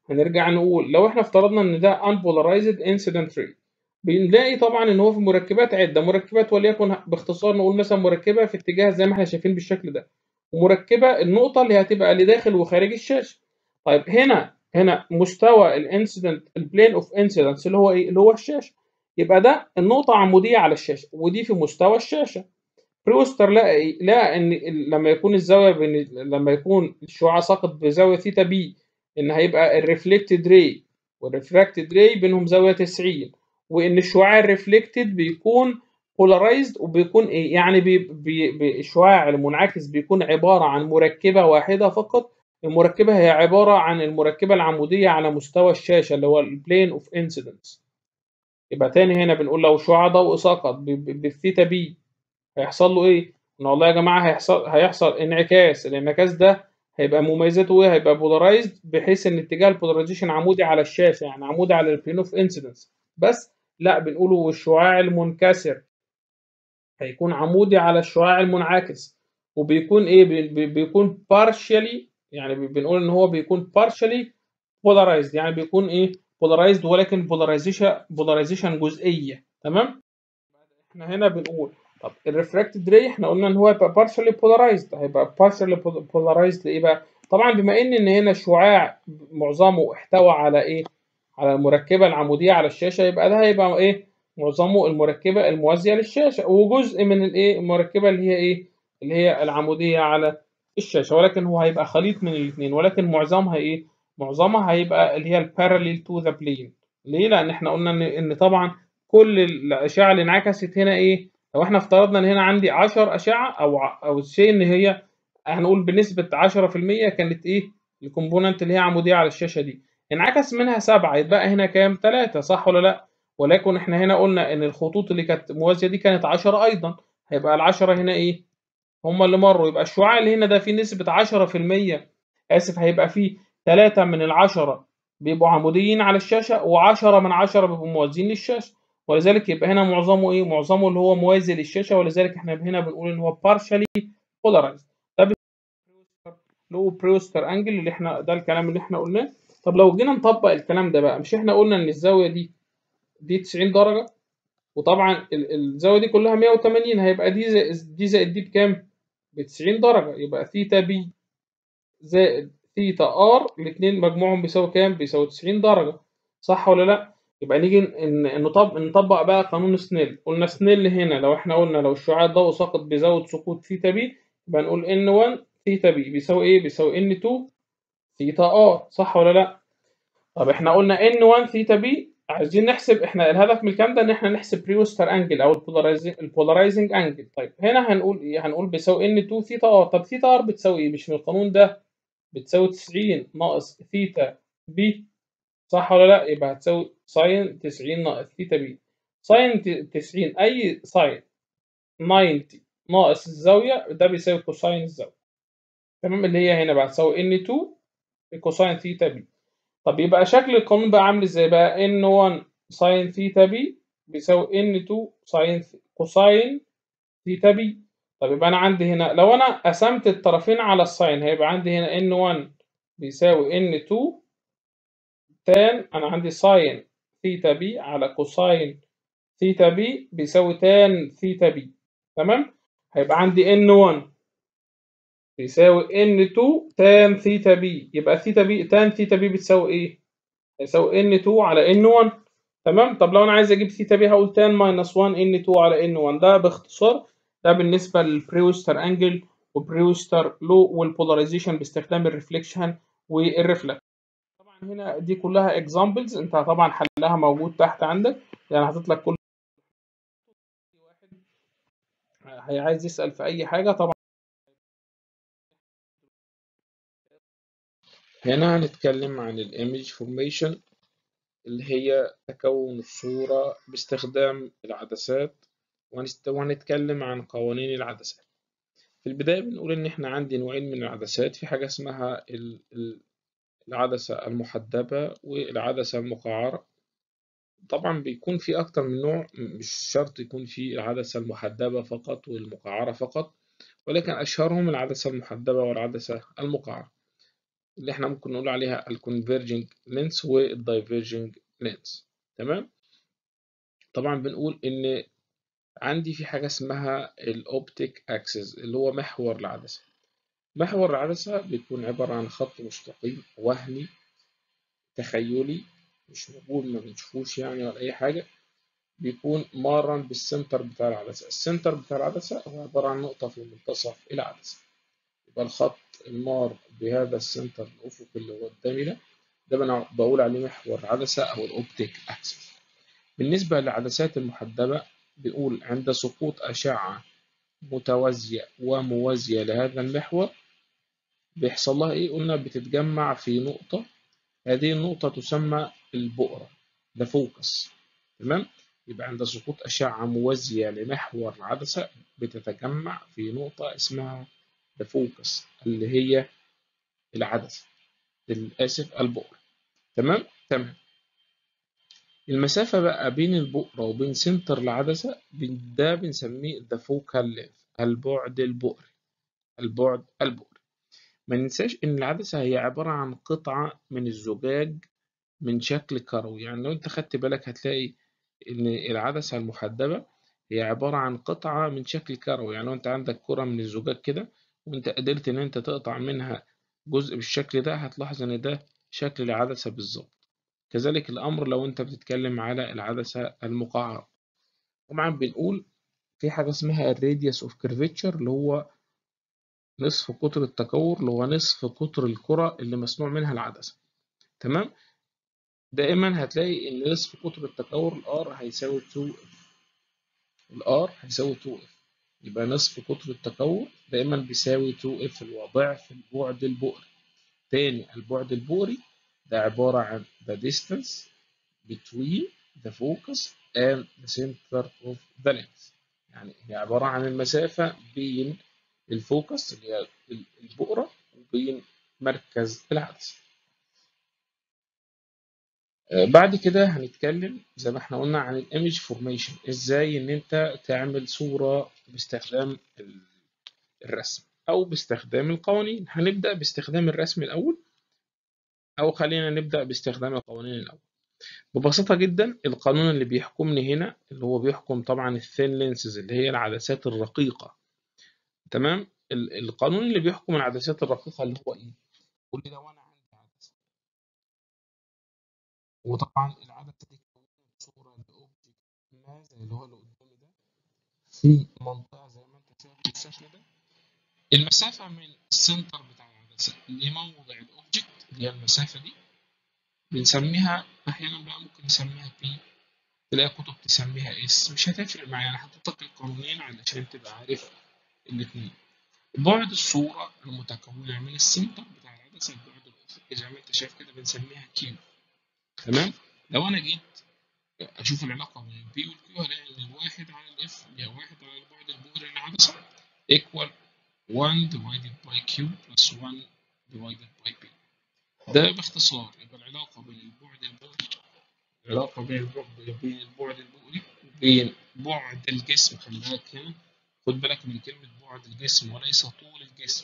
هنرجع نقول لو احنا افترضنا ان ده unpolarized incident ray، بنلاقي طبعا ان هو في مركبات عده، مركبات وليكن باختصار نقول مثلا مركبه في اتجاه زي ما احنا شايفين بالشكل ده، ومركبه النقطه اللي هتبقى لداخل وخارج الشاشه. طيب هنا هنا مستوى الانسيدنت البلين اوف انسيدنس اللي هو ايه؟ اللي هو الشاشه. يبقى ده النقطه عموديه على الشاشه ودي في مستوى الشاشه. بروستر لقى ايه؟ لقى ان لما يكون الزاويه بين لما يكون الشعاع ساقط بزاويه ثيتا بي، ان هيبقى الريفلكتد راي والريفراكتد راي بينهم زاويه تسعين، وان الشعاع الريفلكتد بيكون بولارايزد وبيكون ايه؟ يعني بي بي بي الشعاع المنعكس بيكون عباره عن مركبه واحده فقط. المركبه هي عباره عن المركبه العموديه على مستوى الشاشه اللي هو البلين اوف انسيدنس. يبقى تاني هنا بنقول لو شعاع ضوء سقط بالثيتا بي هيحصل له ايه؟ ان والله يا جماعه هيحصل هيحصل انعكاس. الانعكاس ده هيبقى مميزاته ايه؟ هيبقى بولارايزد بحيث ان اتجاه البولاريزيشن عمودي على الشاشه، يعني عمودي على البلين اوف انسيدنس. بس لا، بنقوله الشعاع المنكسر هيكون عمودي على الشعاع المنعكس، وبيكون ايه؟ بي بيكون partially، يعني بنقول ان هو بيكون partially polarized، يعني بيكون ايه؟ polarized ولكن polarization polarization جزئيه. تمام؟ احنا هنا بنقول طب الريفراكتد راي احنا قلنا ان هو هيبقى partially polarized، هيبقى partially polarized لايه بقى؟ طبعا بما ان ان هنا الشعاع معظمه احتوى على ايه؟ على المركبه العموديه على الشاشه، يبقى ده هيبقى ايه؟ معظمه المركبه الموازيه للشاشه، وجزء من الايه؟ المركبه اللي هي ايه؟ اللي هي العموديه على الشاشه، ولكن هو هيبقى خليط من الاثنين، ولكن معظمها ايه؟ معظمها هيبقى اللي هي الباراليل تو ذا بلين. ليه؟ لان احنا قلنا ان ان طبعا كل الاشعه اللي انعكست هنا ايه؟ لو احنا افترضنا ان هنا عندي عشرة اشعه او او شيء ان هي هنقول بنسبه عشرة في المية كانت ايه؟ الكومبوننت اللي هي عموديه على الشاشه دي انعكس منها سبعه، يتبقى هنا كام؟ ثلاثة، صح ولا لا؟ ولكن احنا هنا قلنا ان الخطوط اللي كانت موازيه دي كانت عشرة ايضا، هيبقى ال10 هنا ايه؟ هم اللي مروا. يبقى الشعاع اللي هنا ده فيه نسبه عشرة في المية، اسف، هيبقى فيه ثلاثة من العشرة بيبقوا عموديين على الشاشه، و10 من عشرة بيبقوا موازيين للشاشه، ولذلك يبقى هنا معظمه ايه؟ معظمه اللي هو موازي للشاشه، ولذلك احنا هنا بنقول ان هو partially polarized. ده لو بريوستر انجل اللي احنا ده الكلام اللي احنا قلناه. طب لو جينا نطبق الكلام ده بقى، مش احنا قلنا ان الزاويه دي دي تسعين درجه، وطبعا الزاويه دي كلها مية وتمانين، هيبقى دي زائد دي زائد دي بكام؟ ب تسعين درجه. يبقى ثيتا بي زائد ثيتا ار الاثنين مجموعهم بيساوي كام؟ بيساوي تسعين درجه، صح ولا لا؟ يبقى نيجي نطبق نطبق بقى قانون سنيل. قلنا سنيل هنا لو احنا قلنا لو الشعاع الضوء ساقط بزاويه سقوط ثيتا بي، يبقى نقول ان واحد ثيتا بي بيساوي ايه؟ بيساوي ان اتنين ثيتا ار، صح ولا لا؟ طب احنا قلنا ان واحد ثيتا بي، عايزين نحسب، احنا الهدف من الكلام ده ان احنا نحسب بريوستر انجل او البولارايزنج انجل. طيب هنا هنقول ايه؟ هنقول بيساوي ان اتنين ثيتا ار. طب ثيتا ار بتساوي ايه؟ مش من القانون ده بتساوي تسعين ناقص ثيتا بي، صح ولا لا؟ يبقى هتساوي ساين تسعين ناقص ثيتا بي. ساين تسعين اي ساين تسعين ناقص الزاويه ده بيساوي كوساين الزاويه. تمام؟ اللي هي هنا بقى تساوي ان اتنين كوساين ثيتا بي. طب يبقى شكل القانون بقى عامل ازاي بقى؟ ان واحد ساين ثيتا بي بيساوي ان اتنين ساين كوساين ثيتا بي. طب يبقى انا عندي هنا لو انا قسمت الطرفين على الساين هيبقى عندي هنا ان واحد بيساوي ان اتنين تان، انا عندي ساين ثيتا بي على كوساين ثيتا بي بيساوي تان ثيتا بي. تمام؟ هيبقى عندي ان واحد بيساوي ان اتنين تان ثيتا بي، يبقى ثيتا بي تان ثيتا بي بتساوي ايه؟ هيساوي ان اتنين على ان واحد. تمام؟ طب لو انا عايز اجيب ثيتا بي هقول تان ماينس واحد ان اتنين على ان واحد. ده باختصار ده بالنسبه للبريوستر انجل وبريوستر لو والبولاريزيشن باستخدام الريفليكشن والريفلكس. طبعا هنا دي كلها اكزامبلز، انت طبعا حلها موجود تحت عندك، يعني حاطط لك كل واحد عايز يسال في اي حاجه طبعا. هنا هنتكلم عن الايمج فورميشن اللي هي تكون الصورة باستخدام العدسات، وهنتكلم عن قوانين العدسات. في البداية بنقول إن إحنا عندي نوعين من العدسات، في حاجة اسمها العدسة المحدبة والعدسة المقعرة. طبعا بيكون في أكتر من نوع، مش شرط يكون في العدسة المحدبة فقط والمقعرة فقط، ولكن أشهرهم العدسة المحدبة والعدسة المقعرة. اللي احنا ممكن نقول عليها الكونفيرجنج لينس والدايفيرجنج لينس. تمام. طبعا بنقول ان عندي في حاجه اسمها الاوبتيك اكسس اللي هو محور العدسه. محور العدسه بيكون عباره عن خط مستقيم وهمي تخيلي، مش موجود، ما بنشوفوش يعني ولا اي حاجه، بيكون مارا بالسنتر بتاع العدسه. السنتر بتاع العدسه هو عباره عن نقطه في منتصف العدسه. يبقى الخط المار بهذا السنتر الافقي اللي هو قدامي ده، ده انا بقول عليه محور عدسه او الاوبتيك اكسس. بالنسبه للعدسات المحدبه بنقول عند سقوط اشعه متوازيه وموازيه لهذا المحور بيحصل لها ايه؟ قلنا بتتجمع في نقطه، هذه النقطه تسمى البؤره، ده فوكس. تمام. يبقى عند سقوط اشعه موازيه لمحور العدسه بتتجمع في نقطه اسمها الفوكس اللي هي العدسه، آسف البؤرة. تمام؟ تمام. المسافة بقى بين البؤرة وبين سنتر العدسة بن- ده بنسميه the focal length، البعد البؤري. البعد البؤري. ما ننساش إن العدسة هي عبارة عن قطعة من الزجاج من شكل كروي. يعني لو أنت خدت بالك هتلاقي إن العدسة المحدبة هي عبارة عن قطعة من شكل كروي. يعني لو أنت عندك كرة من الزجاج كده وأنت قدرت إن أنت تقطع منها جزء بالشكل ده، هتلاحظ إن ده شكل العدسة بالظبط. كذلك الأمر لو أنت بتتكلم على العدسة المقعرة. طبعا بنقول في حاجة اسمها الراديوس اوف كيرفيتشر اللي هو نصف قطر التكور، اللي هو نصف قطر الكرة اللي مصنوع منها العدسة. تمام. دائما هتلاقي ان نصف قطر التكور الار هيساوي اتنين اف. الار هيساوي اتنين اف. يبقى نصف قطر التكور دائما بيساوي اتنين اف اللي هو ضعف البعد البؤري. تاني، البعد البؤري ده عبارة عن the distance between the focus and the center of the lens. يعني هي عبارة عن المسافة بين الفوكس اللي هي البؤرة وبين مركز العدسة. آه، بعد كده هنتكلم زي ما احنا قلنا عن الايمج فورميشن، ازاي ان انت تعمل صورة باستخدام ال- الرسم او باستخدام القوانين. هنبدأ باستخدام الرسم الاول، او خلينا نبدأ باستخدام القوانين الاول. ببساطة جدا القانون اللي بيحكمني هنا اللي هو بيحكم طبعا الثين لينسز اللي هي العدسات الرقيقة. تمام. ال- القانون اللي بيحكم العدسات الرقيقة اللي هو ايه؟ قول لي لو انا عندي عدسة، وطبعا العدسة دي كونت صورة لأوبجكت ما زي اللي هو اللي قدامي ده في منطقة زي ما انت شايف بالشكل ده. المسافة من السنتر بتاع العدسة لموضع الأوبجكت اللي هي المسافة دي بنسميها أحيانا بقى ممكن نسميها بي، تلاقي كتب تسميها اس، مش هتفرق معايا، انا حطيت لك القانونين علشان تبقى عارف الاثنين. بعد الصورة المتكونة من السنتر بتاع العدسة البعد الأفقي زي ما انت شايف كده بنسميها كيو. تمام. لو انا جيت اشوف العلاقة بين البي والكيو هلاقي ان الواحد على الاف اللي هي واحد على البعد البؤري للعدسة equal واحد divided by Q plus واحد divided by P. ده باختصار يبقى العلاقة بين البعد البؤري، العلاقة بين البعد بين البعد البؤري وبين بعد الجسم. خلي بالك هنا، خد بالك من كلمة بعد الجسم وليس طول الجسم.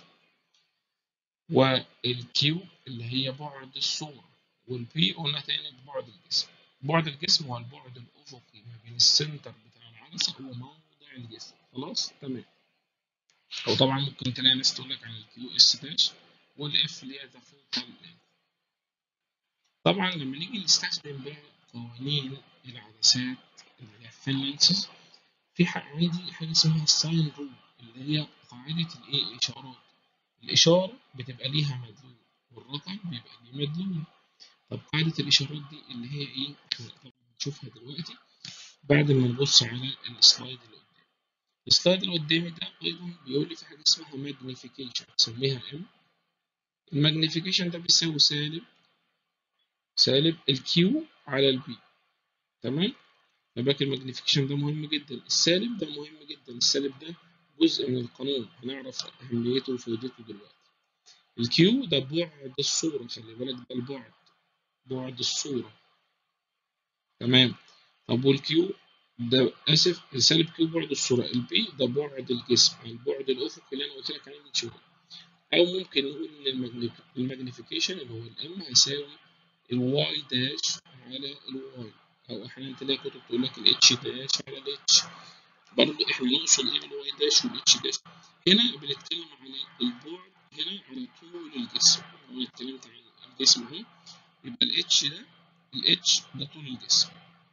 والكيو اللي هي بعد الصورة، والبي قلنا تاني بعد الجسم. بعد الجسم هو البعد الأفقي ما بين السنتر بتاع العدسة وموضع الجسم. خلاص تمام. أو طبعا ممكن تلاقي ناس تقول لك عن الكيو اس داش والاف اللي هي ذا فوكال. طبعا لما نيجي نستخدم بقى قوانين العدسات اللي هي الثين، في حق عندي حاجة اسمها الساين رول اللي هي قاعدة الإيه الإشارات. الإشارة بتبقى ليها مدلول والرقم بيبقى ليه مدلول. طب قاعدة الإشارات دي اللي هي إيه؟ إحنا طبعا هنشوفها دلوقتي بعد ما نبص على السلايد اللي قدامي. السلايد اللي قدامي ده أيضا بيقول لي في حاجة اسمها ماجنيفيكيشن بسميها إم. الماجنيفيكيشن ده بيساوي سالب سالب الكيو على البي. تمام؟ فباك الماجنيفيكيشن ده مهم جدا، السالب ده مهم جدا، السالب ده جزء من القانون هنعرف أهميته وفائدته دلوقتي. الكيو ده بعد الصورة، خلي بالك ده البعد، بعد الصورة. تمام. طب والكيو ده آسف السالب كيو بعد الصورة، البي ده بعد الجسم، البعد الأفقي اللي أنا قلت لك عليه من شوية. او ممكن نقول ان الماجنيفيكيشن اللي هو الام هيساوي الواي داش على الواي، او احيانا تلاقي كتب تقول لك الاتش داش على الاتش. برضه احنا نوصل ايه بالواي داش والاتش داش؟ هنا بنتكلم على البعد هنا على طول الجسم. لو انا اتكلمت عن الجسم اهو يبقى الاتش ده الاتش ده طول الجسم.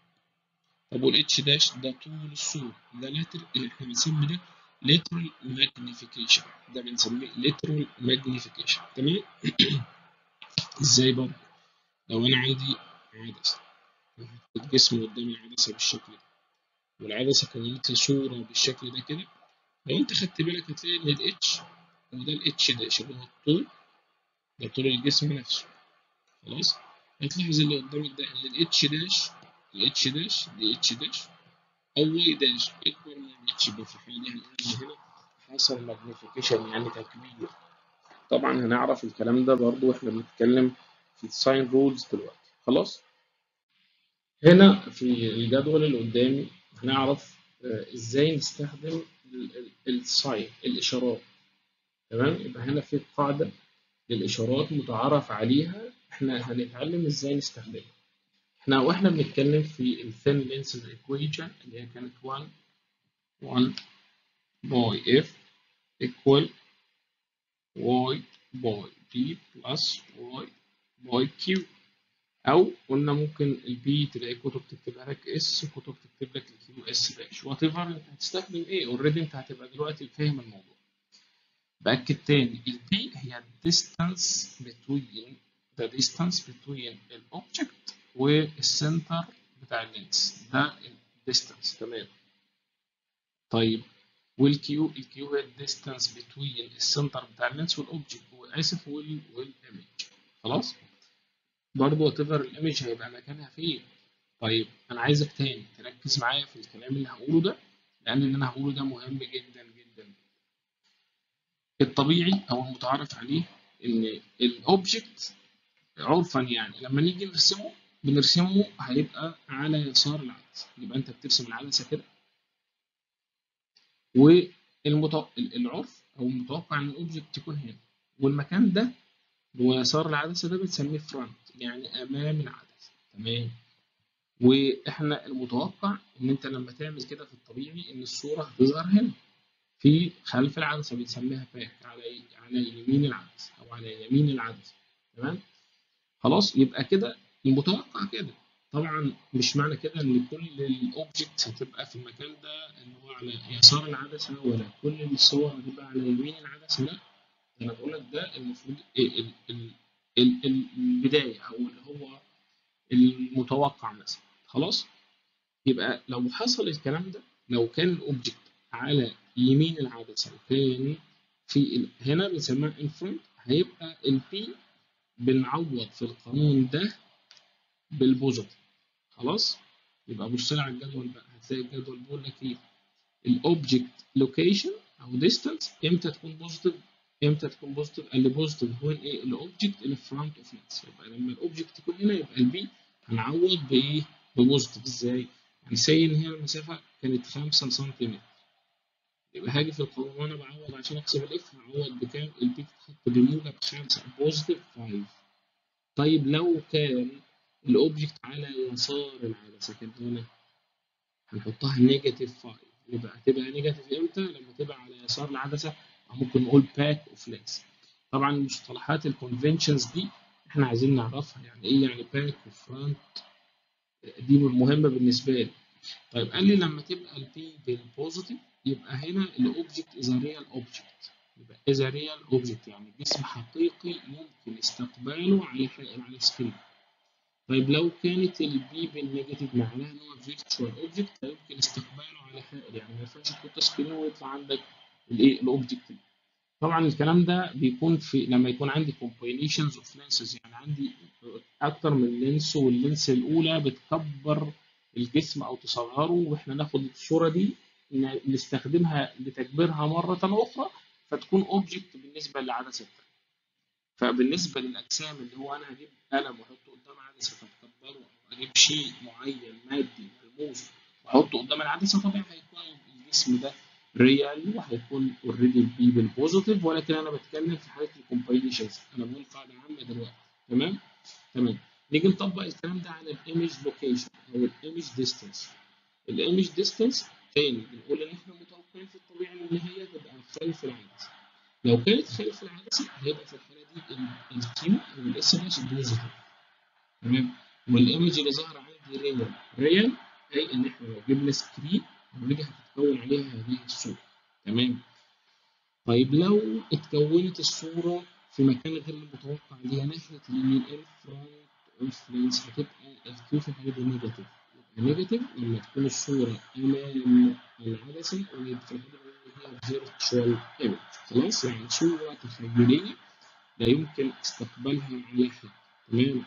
طب والاتش داش ده طول الصورة. ده لاتر، احنا بنسمي ده ليترال ماجنيفيكيشن، ده بنسميه ليترال ماجنيفيكيشن. تمام؟ ازاي برضه؟ لو انا عندي عدسة الجسم قدامي عدسة بالشكل ده، والعدسة كونت لي صورة بالشكل ده كده، لو انت خدت بالك هتلاقي ان الاتش هو ده الاتش داش اللي هو الطول، ده طول الجسم نفسه. خلاص؟ هتلاحظ اللي قدامك ده ان الاتش داش الاتش داش دي اتش داش او واي داش اكبر من الاتش. في الحالة دي هنقول ان هنا حصل ماجنيفيكيشن يعني تكبير. طبعا هنعرف الكلام ده برضو واحنا بنتكلم في الساين رولز دلوقتي. خلاص؟ هنا في الجدول اللي قدامي هنعرف آه، ازاي نستخدم الساين الاشارات. تمام؟ يبقى هنا في قاعدة للإشارات متعارف عليها، احنا هنتعلم ازاي نستخدمها. احنا واحنا بنتكلم في الثين لينسز ايكويشن اللي هي كانت واحد واحد باي اف equal y باي b plus y باي q. او قلنا ممكن البي تلاقي كتب تكتبها لك اس وكتب تكتب لك الكيو اس داش، وات ايفر انت هتستخدم ايه اوريدي انت هتبقى دلوقتي فاهم الموضوع. بأكد تاني البي هي distance between the distance between الأوبجكت والسنتر بتاع اللينس، ده الديستانس. تمام؟ طيب والكيو الكيو هي الديستانس between السنتر بتاع اللينس والأوبجكت، وآسف والإيمج. خلاص؟ برضه وات ايفر الإيمج هيبقى مكانها فين. طيب أنا عايزك تاني تركز معايا في الكلام اللي هقوله ده، لأن اللي أنا هقوله ده مهم جدا جدا. الطبيعي او المتعارف عليه ان الاوبجكت عرفا يعني لما نيجي نرسمه بنرسمه هيبقى على يسار العدسه. يبقى انت بترسم العدسه كده، والعرف او المتوقع ان الاوبجكت يكون هنا، والمكان ده ويسار العدسه ده بنسميه فرونت يعني امام العدسه. تمام؟ واحنا المتوقع ان انت لما تعمل كده في الطبيعي ان الصوره هتظهر هنا في خلف العدسه، بنسميها باك على على يمين العدسه او على يمين العدسه. تمام؟ خلاص؟ يبقى كده المتوقع كده. طبعا مش معنى كده ان كل الاوبجكتس هتبقى في المكان ده اللي هو على يسار العدسه، ولا كل الصور هتبقى على يمين العدسه. لا، انا بقول لك ده المفروض ال- ال- ال- ال- البدايه او اللي هو المتوقع مثلا. خلاص؟ يبقى لو حصل الكلام ده، لو كان الاوبجكت على يمين العدسه وكان في ال- هنا بنسميها ان فرونت، هيبقى البي بنعوض في القانون ده بالبوزيتيف. خلاص؟ يبقى بص لي على الجدول بقى، هتلاقي الجدول بيقول لك ايه؟ الاوبجكت لوكيشن او ديستانس امتى تكون بوزيتيف؟ امتى تكون بوزيتيف؟ قال لي بوزيتيف وين ايه؟ الاوبجكت اللي في فرونت اوف لينس. يبقى لما الاوبجكت يكون هنا يبقى البي هنعوض بايه؟ ببوزيتيف. ازاي؟ يعني سي ان هي المسافه كانت خمسة سنتيمتر، يبقى هاجي في القانون وانا بعوض عشان احسب الاف هعوض بكام؟ البي تتحط بموجب خمسة بوزيتيف خمسة. طيب لو كان الاوبجكت على يسار العدسه كان هنا هنحطها نيجاتيف خمسة. يبقى هتبقى نيجاتيف امتى؟ لما تبقى على يسار العدسه، او ممكن نقول باك اوف لينس. طبعا المصطلحات الكونفنشنز دي احنا عايزين نعرفها، يعني ايه يعني باك وفرونت، دي مهمه بالنسبه لي. طيب قال لي لما تبقى البي بالبوزيتيف يبقى هنا الاوبجكت از ريال اوبجكت. يبقى از ريال اوبجكت يعني جسم حقيقي يمكن استقباله على على سكرين. طيب لو كانت البي بالنيجاتيف معناها ان هو فيرتشوال اوبجكت لا يمكن استقباله على حائل، يعني ما ينفعش تحط سكرين ويطلع عندك الايه الاوبجكت. طبعا الكلام ده بيكون في لما يكون عندي combinations of lenses، يعني عندي اكتر من لينس، واللينس الاولى بتكبر الجسم او تصغره، واحنا ناخد الصوره دي نستخدمها لتكبيرها مره اخرى فتكون اوبجكت بالنسبه للعدسه الثانيه. فبالنسبه للاجسام اللي هو انا هجيب قلم واحطه قدام عدسه فتكبره، او اجيب شيء معين مادي ملموس واحطه قدام العدسه، طبيعي هيكون الجسم ده ريال وهيكون اوريدي البي بالبوزيتيف، ولكن انا بتكلم في حاله الكومباينيشنز، انا بقول قاعده عامه دلوقتي. تمام تمام. نيجي نطبق الكلام ده على الايمج لوكيشن او الايمج ديستانس. الايمج ديستانس تاني بنقول ان احنا متوقعين في الطبيعي ان هي تبقى خلف العدسه. لو كانت خلف العدسه هيبقى في الحاله دي الكيو او الاس داش بوزيتيف. تمام. والايمج اللي ظاهره عندي ريال ريال اي ان احنا لو جبنا سكرين اوريدي هتتكون عليها هذه الصوره. تمام. طيب لو اتكونت الصوره في مكان غير المتوقع اللي هي ناحيه اليمين الفرونت اوف لينس، هتبقى الكيو في الحاله دي نيجاتيف. يبقى نيجاتيف لما تكون الصوره امام العدسه، ويبقى في الحاله دي هي فيرتشوال ايمج. خلاص، يعني صوره تخيليه لا يمكن استقبالها على حد. تمام.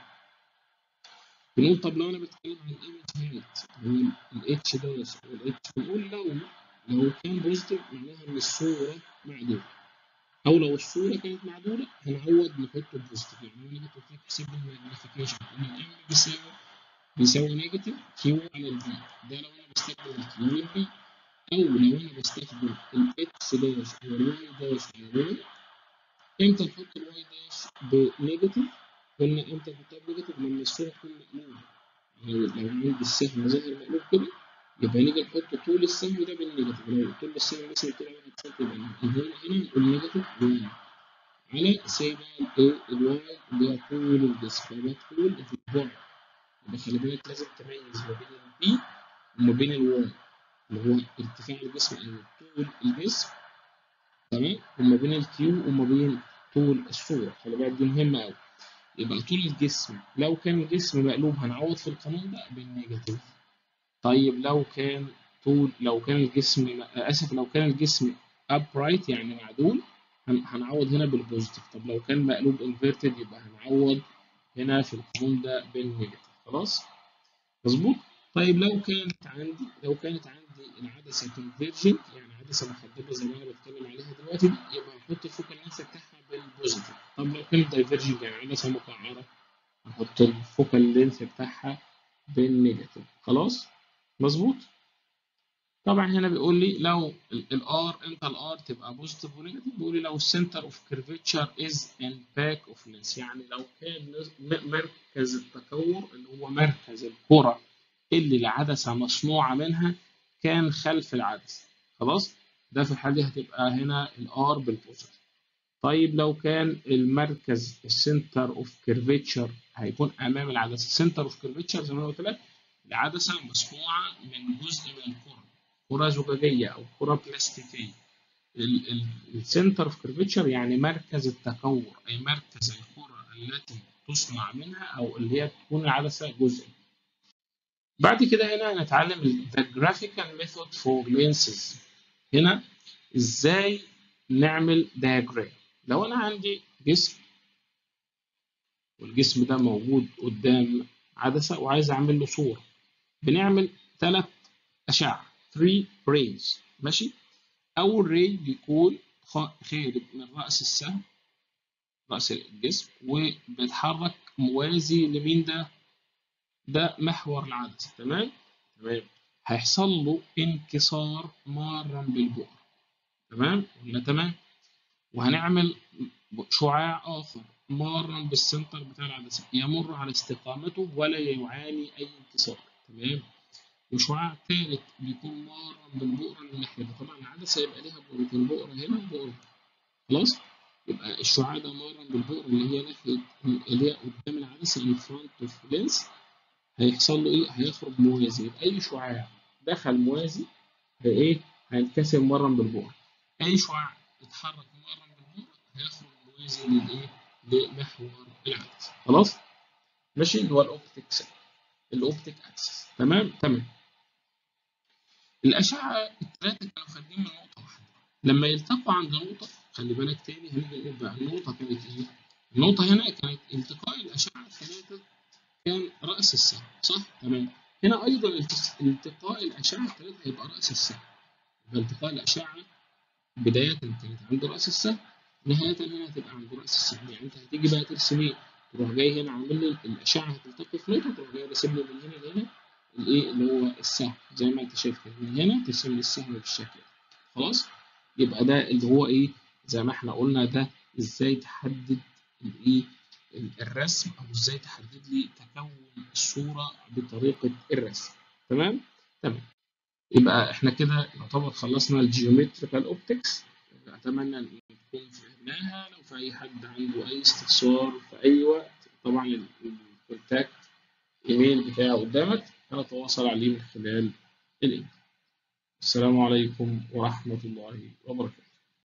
بنقول طب لو انا بتكلم عن الايمج هات هو الاتش داش والاتش، بنقول لو لو كان بوزيتيف معناها ان الصوره معدوله، او لو الصوره كانت معدوله هنعوض نحط بوزيتيف. يعني لو انا جيت قلت لك احسب لي الماجنيفيكيشن ان الام بيساوي بيساوي نيجاتيف كيو على البي، ده لو انا بستخدم الكيو والبي. او لو انا بستخدم الاتش داش او الواي داش على الواي، امتى نحط الواي داش بنيجاتيف؟ قلنا امتى نحطها بنيجاتيف لما الصوره تكون مقلوبه. يعني لو عندي السهم ظاهر مقلوب كده يبقى نيجي نحط طول السهم ده بالنيجاتيف. لو طول السهم مثلا طلع واحد سم يبقى هنا هنا نقول نيجاتيف واحد على سي بقى الايه الواي اللي هي طول الجسم، فيبقى طول في البعد. يبقى خلي بالك لازم تميز ما بين البي وما بين الواي اللي هو ارتفاع الجسم او طول الجسم. تمام. وما بين الكيو وما بين طول الصورة، خلي بالك دي مهمة أوي. يبقى طول الجسم لو كان الجسم مقلوب هنعوض في القانون ده بالنيجاتيف. طيب لو كان طول لو كان الجسم آسف لو كان الجسم upright يعني معدول هنعوض هنا بالبوزيتيف. طب لو كان مقلوب inverted يبقى هنعوض هنا في القانون ده بالنيجاتيف. خلاص مظبوط. طيب لو كانت عندي لو كانت عندي العدسه كونفيرجنت يعني عدسه محدبه زي ما انا بتكلم عليها دلوقتي دي، يبقى هنحط الفوكال لينث بتاعها بالبوزيتيف. طب لو كانت دايفرجنت يعني عدسه مقعره نحط الفوكال لينث بتاعها بالنيجاتيف. خلاص مظبوط. طبعا هنا بيقول لي لو الار امتى الار تبقى بوزيتيف ونيجاتيف، بيقول لي لو السنتر اوف كيرفيتشر از ان باك اوف لينس، يعني لو كان مركز التكور اللي هو مركز الكره اللي العدسه مصنوعه منها كان خلف العدسه. خلاص، ده في الحاله دي هتبقى هنا الار بالبوزيتيف. طيب لو كان المركز السنتر اوف كيرفيتشر هيكون امام العدسه، سنتر اوف كيرفيتشر زي ما انا قلت لك العدسه مصنوعه من جزء من الكره، كره زجاجيه او كره بلاستيكيه. السنتر اوف كيرفيتشر يعني مركز التكور، اي مركز الكره التي تصنع منها او اللي هي تكون العدسه جزء. بعد كده هنا هنتعلم the graphical method for lenses. هنا ازاي نعمل diagram. لو انا عندي جسم والجسم ده موجود قدام عدسه وعايز اعمل له صوره، بنعمل ثلاث اشعه three rays. ماشي. اول راي بيكون خارج من راس السهم راس الجسم وبيتحرك موازي لمين؟ ده ده محور العدسه. تمام تمام. هيحصل له انكسار مارا بالبؤر. تمام ولا تمام؟ وهنعمل شعاع آخر مارا بالسنتر بتاع العدسة يمر على استقامته ولا يعاني أي انكسار. تمام. وشعاع ثالث بيكون مارا بالبؤرة الناحية دي، طبعا العدسة يبقى ليها بؤرتين، بؤرة هنا وبؤرة. خلاص. يبقى الشعاع ده مارا بالبؤرة اللي هي ناحية اللي هي قدام العدسة in front of lens، هيحصل له إيه؟ هيخرج موازي. يبقى أي شعاع دخل موازي هي إيه؟ هينكسر مارا بالبؤرة. أي شعاع اتحرك مارا بالبؤرة هيخرج موازي للايه؟ لمحور العدسه. خلاص ماشي، اللي هو الاوبتيك الاوبتيك اكسس. تمام تمام. الاشعه الثلاثه كانوا خارجين من نقطه واحده، لما يلتقوا عند نقطه خلي بالك تاني هنيجي نقول بقى النقطه كانت ايه؟ النقطه هنا كانت التقاء الاشعه الثلاثه كان راس السهم، صح؟ تمام. هنا ايضا التقاء الاشعه الثلاثه هيبقى راس السهم. يبقى التقاء الاشعه بداية كانت عند رأس السهم، نهاية هنا هتبقى عند رأس السهم. يعني أنت هتيجي بقى ترسم إيه؟ تروح جاي هنا عامل لي الأشعة هتلتقي في نقطة، تروح جاي راسم لي من هنا لهنا الإيه اللي هو السهم، زي ما أنت شايف كده من هنا ترسم لي السهم بالشكل ده. خلاص. يبقى ده اللي هو ايه، زي ما احنا قلنا، ده ازاي تحدد الايه الرسم، او ازاي تحدد لي تكون الصوره بطريقه الرسم. تمام. تمام. يبقى احنا كده يعتبر خلصنا الجيومتريكال اوبتكس. اتمنى ان تكون فهمناها. لو في اي حد عنده اي استفسار في اي وقت، طبعا الكونتاكت ايميل بتاعي قدامك، انا اتواصل عليه من خلال الايميل. السلام عليكم ورحمة الله وبركاته.